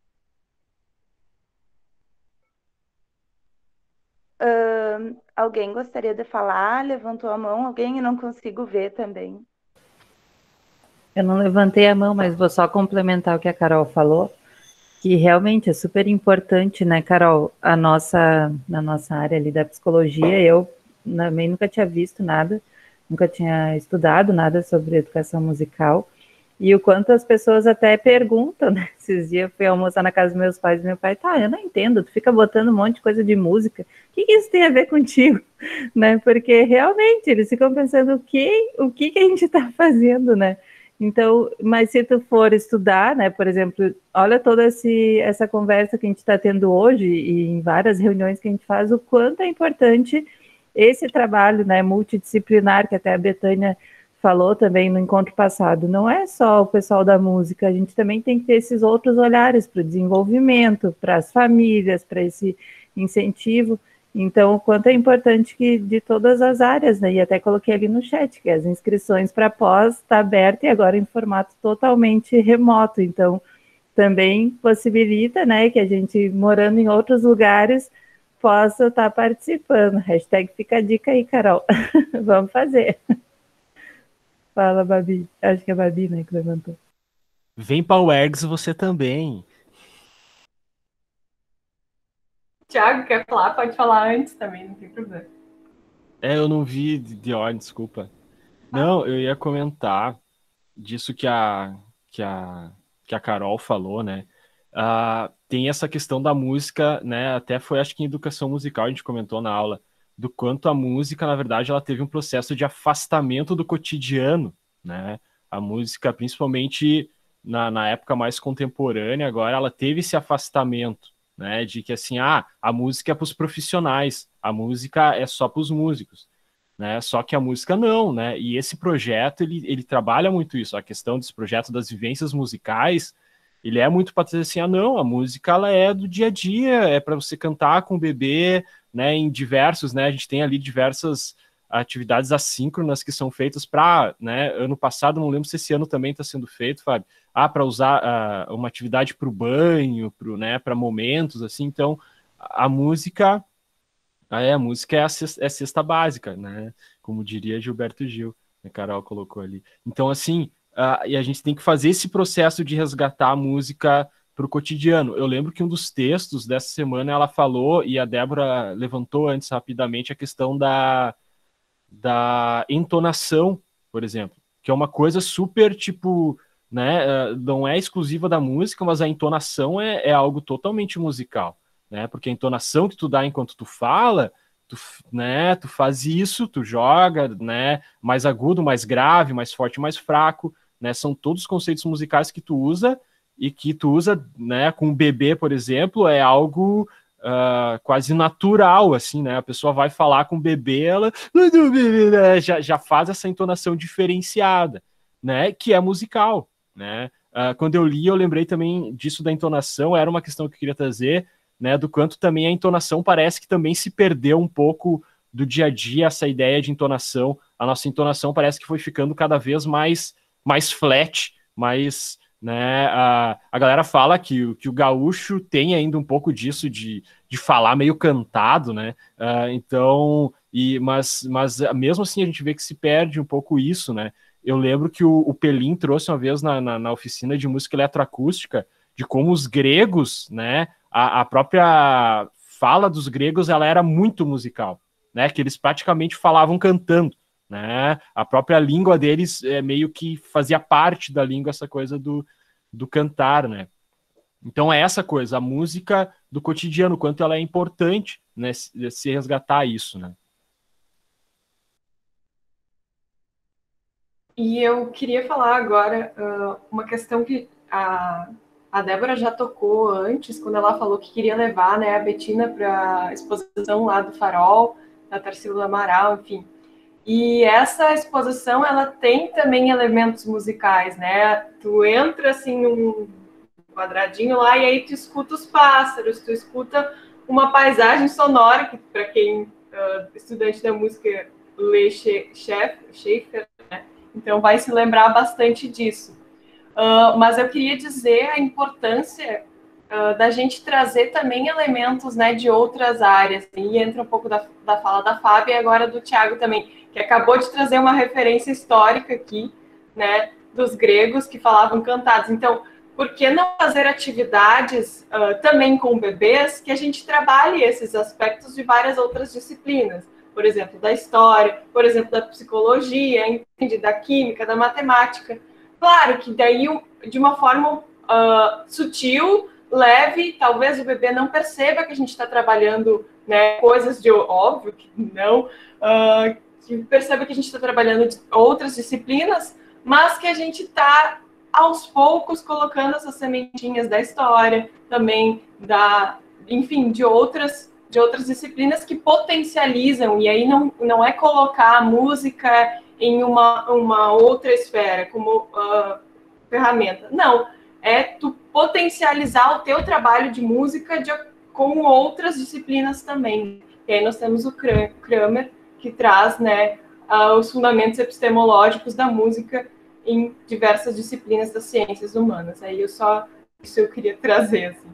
Uh, alguém gostaria de falar? Levantou a mão? Alguém? Eu não consigo ver também. Eu não levantei a mão, mas vou só complementar o que a Carol falou, que realmente é super importante, né, Carol? A nossa, na nossa área ali da psicologia, eu também nunca tinha visto nada, nunca tinha estudado nada sobre educação musical, e o quanto as pessoas até perguntam, né? Esses dias eu fui almoçar na casa dos meus pais, e meu pai, tá, eu não entendo, tu fica botando um monte de coisa de música, o que, que isso tem a ver contigo? Né? Porque realmente eles ficam pensando o que, o que, que a gente está fazendo, né? Então, mas se tu for estudar, né, por exemplo, olha toda esse, essa conversa que a gente está tendo hoje e em várias reuniões que a gente faz, o quanto é importante esse trabalho, né, multidisciplinar, que até a Betânia falou também no encontro passado, não é só o pessoal da música, a gente também tem que ter esses outros olhares para o desenvolvimento, para as famílias, para esse incentivo. Então, o quanto é importante que de todas as áreas, né? E até coloquei ali no chat que as inscrições para pós está aberta e agora em formato totalmente remoto. Então, também possibilita, né, que a gente, morando em outros lugares, possa estar participando. Hashtag fica a dica aí, Carol. Vamos fazer. Fala, Babi. Acho que é a Babi, né, que levantou. Vem para o Ergs você também. Tiago, quer falar? Pode falar antes também, não tem problema. É, eu não vi de, de ordem, desculpa. Não, eu ia comentar disso que a, que a, que a Carol falou, né? Uh, tem essa questão da música, né? Até foi, acho que em educação musical a gente comentou na aula, do quanto a música, na verdade, ela teve um processo de afastamento do cotidiano, né? A música, principalmente na, na época mais contemporânea, agora ela teve esse afastamento, né? De que assim, ah, a música é para os profissionais, a música é só para os músicos, né? Só que a música não, né? E esse projeto, ele, ele trabalha muito isso, a questão desse projeto das vivências musicais, ele é muito para dizer assim, ah, não, a música ela é do dia a dia, é para você cantar com o bebê, né, em diversos, né, a gente tem ali diversas atividades assíncronas que são feitas para, né, ano passado, não lembro se esse ano também está sendo feito, Fábio, ah, para usar uh, uma atividade para o banho, pro, né, para momentos, assim, então, a música, é, a música é a cesta, é a cesta básica, né, como diria Gilberto Gil, a Carol colocou ali. Então, assim, uh, e a gente tem que fazer esse processo de resgatar a música para o cotidiano. Eu lembro que um dos textos dessa semana ela falou, e a Débora levantou antes rapidamente, a questão da, da entonação, por exemplo, que é uma coisa super, tipo, né, não é exclusiva da música, mas a entonação é, é algo totalmente musical, né, porque a entonação que tu dá enquanto tu fala, tu, né, tu faz isso, tu joga, né, mais agudo, mais grave, mais forte, mais fraco, né, são todos conceitos musicais que tu usa e que tu usa, né, com o bebê, por exemplo, é algo uh, quase natural, assim, né, a pessoa vai falar com o bebê, ela já, já faz essa entonação diferenciada, né, que é musical, né, uh, quando eu li, eu lembrei também disso da entonação, era uma questão que eu queria trazer, né, do quanto também a entonação parece que também se perdeu um pouco do dia a dia, essa ideia de entonação, a nossa entonação parece que foi ficando cada vez mais, mais flat, mais... Né, a, a galera fala que, que o gaúcho tem ainda um pouco disso de, de falar meio cantado, né, uh, então, e, mas, mas mesmo assim a gente vê que se perde um pouco isso, né, eu lembro que o, o Pelim trouxe uma vez na, na, na oficina de música eletroacústica, de como os gregos, né, a, a própria fala dos gregos, ela era muito musical, né, que eles praticamente falavam cantando, né? A própria língua deles é meio que fazia parte da língua essa coisa do, do cantar, né? Então é essa coisa, a música do cotidiano, quanto ela é importante, né, se, se resgatar isso, né? E eu queria falar agora uh, uma questão que a, a Débora já tocou antes, quando ela falou que queria levar, né, a Betina para a exposição lá do Farol, da Tarsila Amaral, enfim. E essa exposição, ela tem também elementos musicais, né? Tu entra, assim, num quadradinho lá e aí tu escuta os pássaros, tu escuta uma paisagem sonora, que para quem, uh, estudante da música, lê Schaeffer, né? Então vai se lembrar bastante disso. Uh, mas eu queria dizer a importância uh, da gente trazer também elementos, né, de outras áreas. E entra um pouco da, da fala da Fábia e agora do Tiago também, que acabou de trazer uma referência histórica aqui, né, dos gregos que falavam cantados. Então, por que não fazer atividades uh, também com bebês que a gente trabalhe esses aspectos de várias outras disciplinas? Por exemplo, da história, por exemplo, da psicologia, entende? Da química, da matemática. Claro que daí, de uma forma uh, sutil, leve, talvez o bebê não perceba que a gente está trabalhando, né, coisas de... Óbvio que não... Uh, que perceba que a gente está trabalhando de outras disciplinas, mas que a gente está, aos poucos, colocando essas sementinhas da história, também da, enfim, de outras de outras disciplinas que potencializam, e aí não, não é colocar a música em uma, uma outra esfera, como uh, ferramenta. Não, é tu potencializar o teu trabalho de música de, com outras disciplinas também. E aí nós temos o Kramer, que traz, né, uh, os fundamentos epistemológicos da música em diversas disciplinas das ciências humanas. Aí eu só, isso eu queria trazer, assim.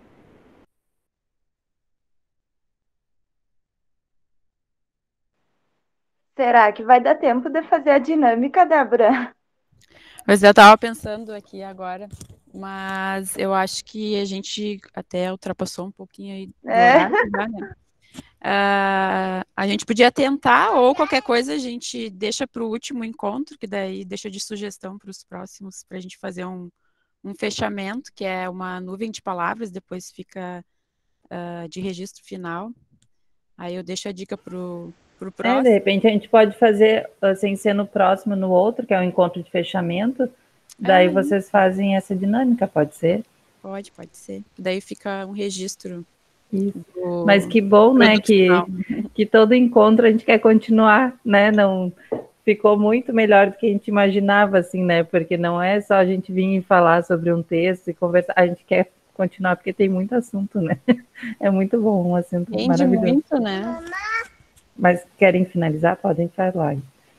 Será que vai dar tempo de fazer a dinâmica, Débora? Mas eu estava pensando aqui agora, mas eu acho que a gente até ultrapassou um pouquinho aí do É. horário, já, né? Uh, a gente podia tentar, ou qualquer coisa a gente deixa para o último encontro, que daí deixa de sugestão para os próximos, para a gente fazer um, um fechamento, que é uma nuvem de palavras, depois fica uh, de registro final. Aí eu deixo a dica para o próximo. É, de repente a gente pode fazer, sem ser no próximo, no outro, que é o encontro de fechamento, daí é, vocês fazem essa dinâmica, pode ser? Pode, pode ser. Daí fica um registro. Do... Mas que bom, né, que, que todo encontro a gente quer continuar, né, não ficou muito melhor do que a gente imaginava, assim, né, porque não é só a gente vir e falar sobre um texto e conversar, a gente quer continuar porque tem muito assunto, né, é muito bom, um assunto Rende maravilhoso. muito, né? Mas querem finalizar? Podem falar.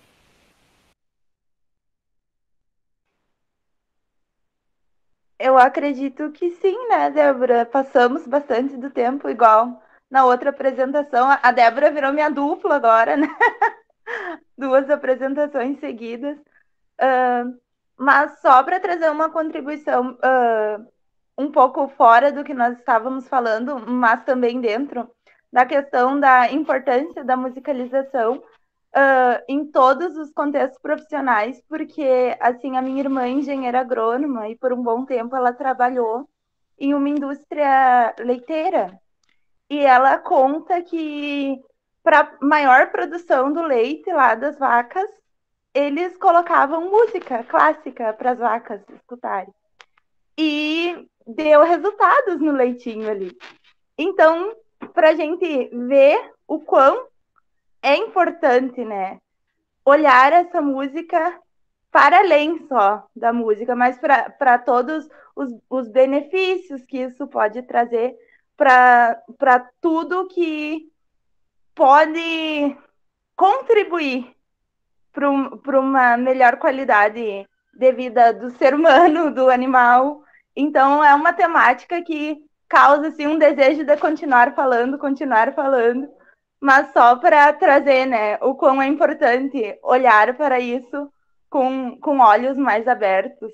Eu acredito que sim, né, Débora? Passamos bastante do tempo, igual na outra apresentação. A Débora virou minha dupla agora, né? Duas apresentações seguidas. Uh, mas só para trazer uma contribuição uh, um pouco fora do que nós estávamos falando, mas também dentro da questão da importância da musicalização Uh, em todos os contextos profissionais, porque, assim, a minha irmã é engenheira agrônoma e por um bom tempo ela trabalhou em uma indústria leiteira. E ela conta que para maior produção do leite lá das vacas, eles colocavam música clássica para as vacas escutarem. E deu resultados no leitinho ali. Então, para a gente ver o quão é importante, né, olhar essa música para além só da música, mas para todos os, os benefícios que isso pode trazer para tudo que pode contribuir para um, uma melhor qualidade de vida do ser humano, do animal. Então, é uma temática que causa assim, um desejo de continuar falando, continuar falando, mas só para trazer, né, o quão é importante olhar para isso com, com olhos mais abertos.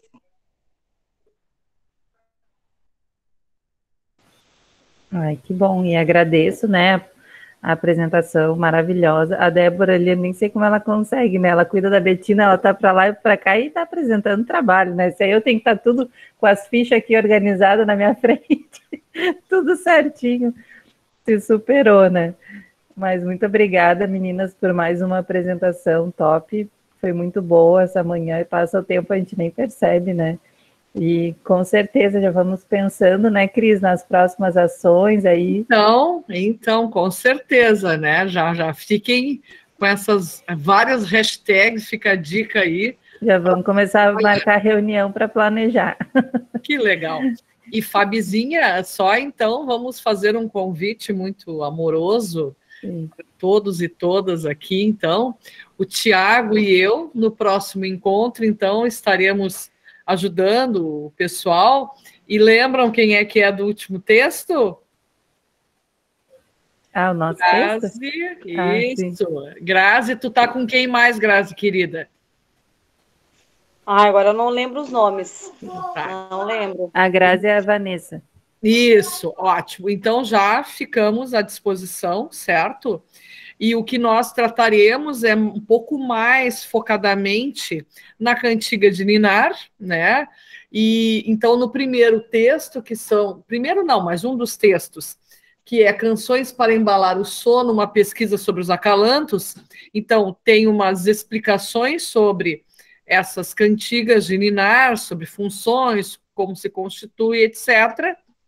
Ai, que bom, e agradeço, né, a apresentação maravilhosa. A Débora ali, eu nem sei como ela consegue, né, ela cuida da Betina, ela tá para lá e para cá e tá apresentando trabalho, né, se aí eu tenho que estar tudo com as fichas aqui organizadas na minha frente, tudo certinho, se superou, né. Mas muito obrigada, meninas, por mais uma apresentação top. Foi muito boa essa manhã e passa o tempo, a gente nem percebe, né? E com certeza já vamos pensando, né, Cris, nas próximas ações aí. Então, então, com certeza, né? Já, já fiquem com essas várias hashtags, fica a dica aí. Já vamos começar a marcar reunião para planejar. Que legal. E Fabizinha, só então vamos fazer um convite muito amoroso para todos e todas aqui, então. O Tiago e eu, no próximo encontro, então, estaremos ajudando o pessoal. E lembram quem é que é do último texto? Ah, o nosso Grazi, texto? isso. Ah, Grazi, tu tá com quem mais, Grazi, querida? Ah, agora eu não lembro os nomes. Tá. Não lembro. A Grazi é a Vanessa. Isso, ótimo. Então já ficamos à disposição, certo? E o que nós trataremos é um pouco mais focadamente na cantiga de Ninar, né? E então no primeiro texto, que são, primeiro não, mas um dos textos, que é Canções para Embalar o Sono, uma pesquisa sobre os acalantos. Então tem umas explicações sobre essas cantigas de Ninar, sobre funções, como se constitui, etcétera,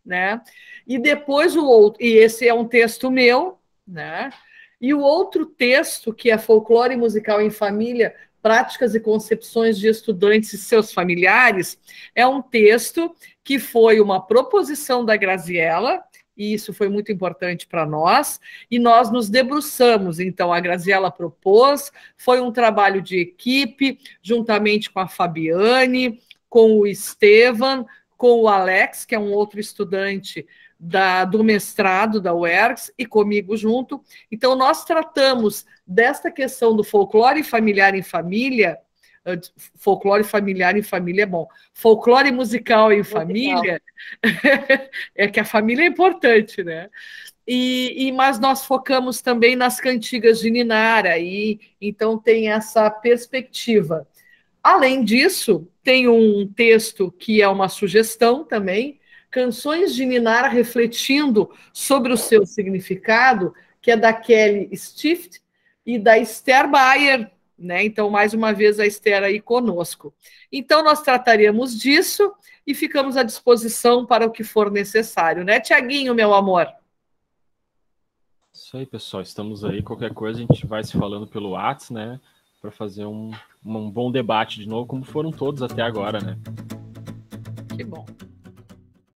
né? E depois o outro, e esse é um texto meu, né? E o outro texto, que é Folclore Musical em Família, Práticas e Concepções de Estudantes e Seus Familiares, é um texto que foi uma proposição da Graziella, e isso foi muito importante para nós, e nós nos debruçamos. Então, a Graziella propôs, foi um trabalho de equipe, juntamente com a Fabiane, com o Estevan, com o Alex, que é um outro estudante da, do mestrado da U E R G S, e comigo junto. Então, nós tratamos desta questão do folclore familiar em família, folclore familiar em família é bom, folclore musical em família, é que a família é importante, né? E, e, mas nós focamos também nas cantigas de Ninara, e então tem essa perspectiva. Além disso, tem um texto que é uma sugestão também, Canções de Ninara refletindo sobre o seu significado, que é da Kelly Stift e da Esther Bayer, né? Então, mais uma vez, a Esther aí conosco. Então, nós trataremos disso e ficamos à disposição para o que for necessário, né, Tiaguinho, meu amor? Isso aí, pessoal. Estamos aí. Qualquer coisa, a gente vai se falando pelo WhatsApp, né? Para fazer um, um bom debate de novo, como foram todos até agora, né? Que bom.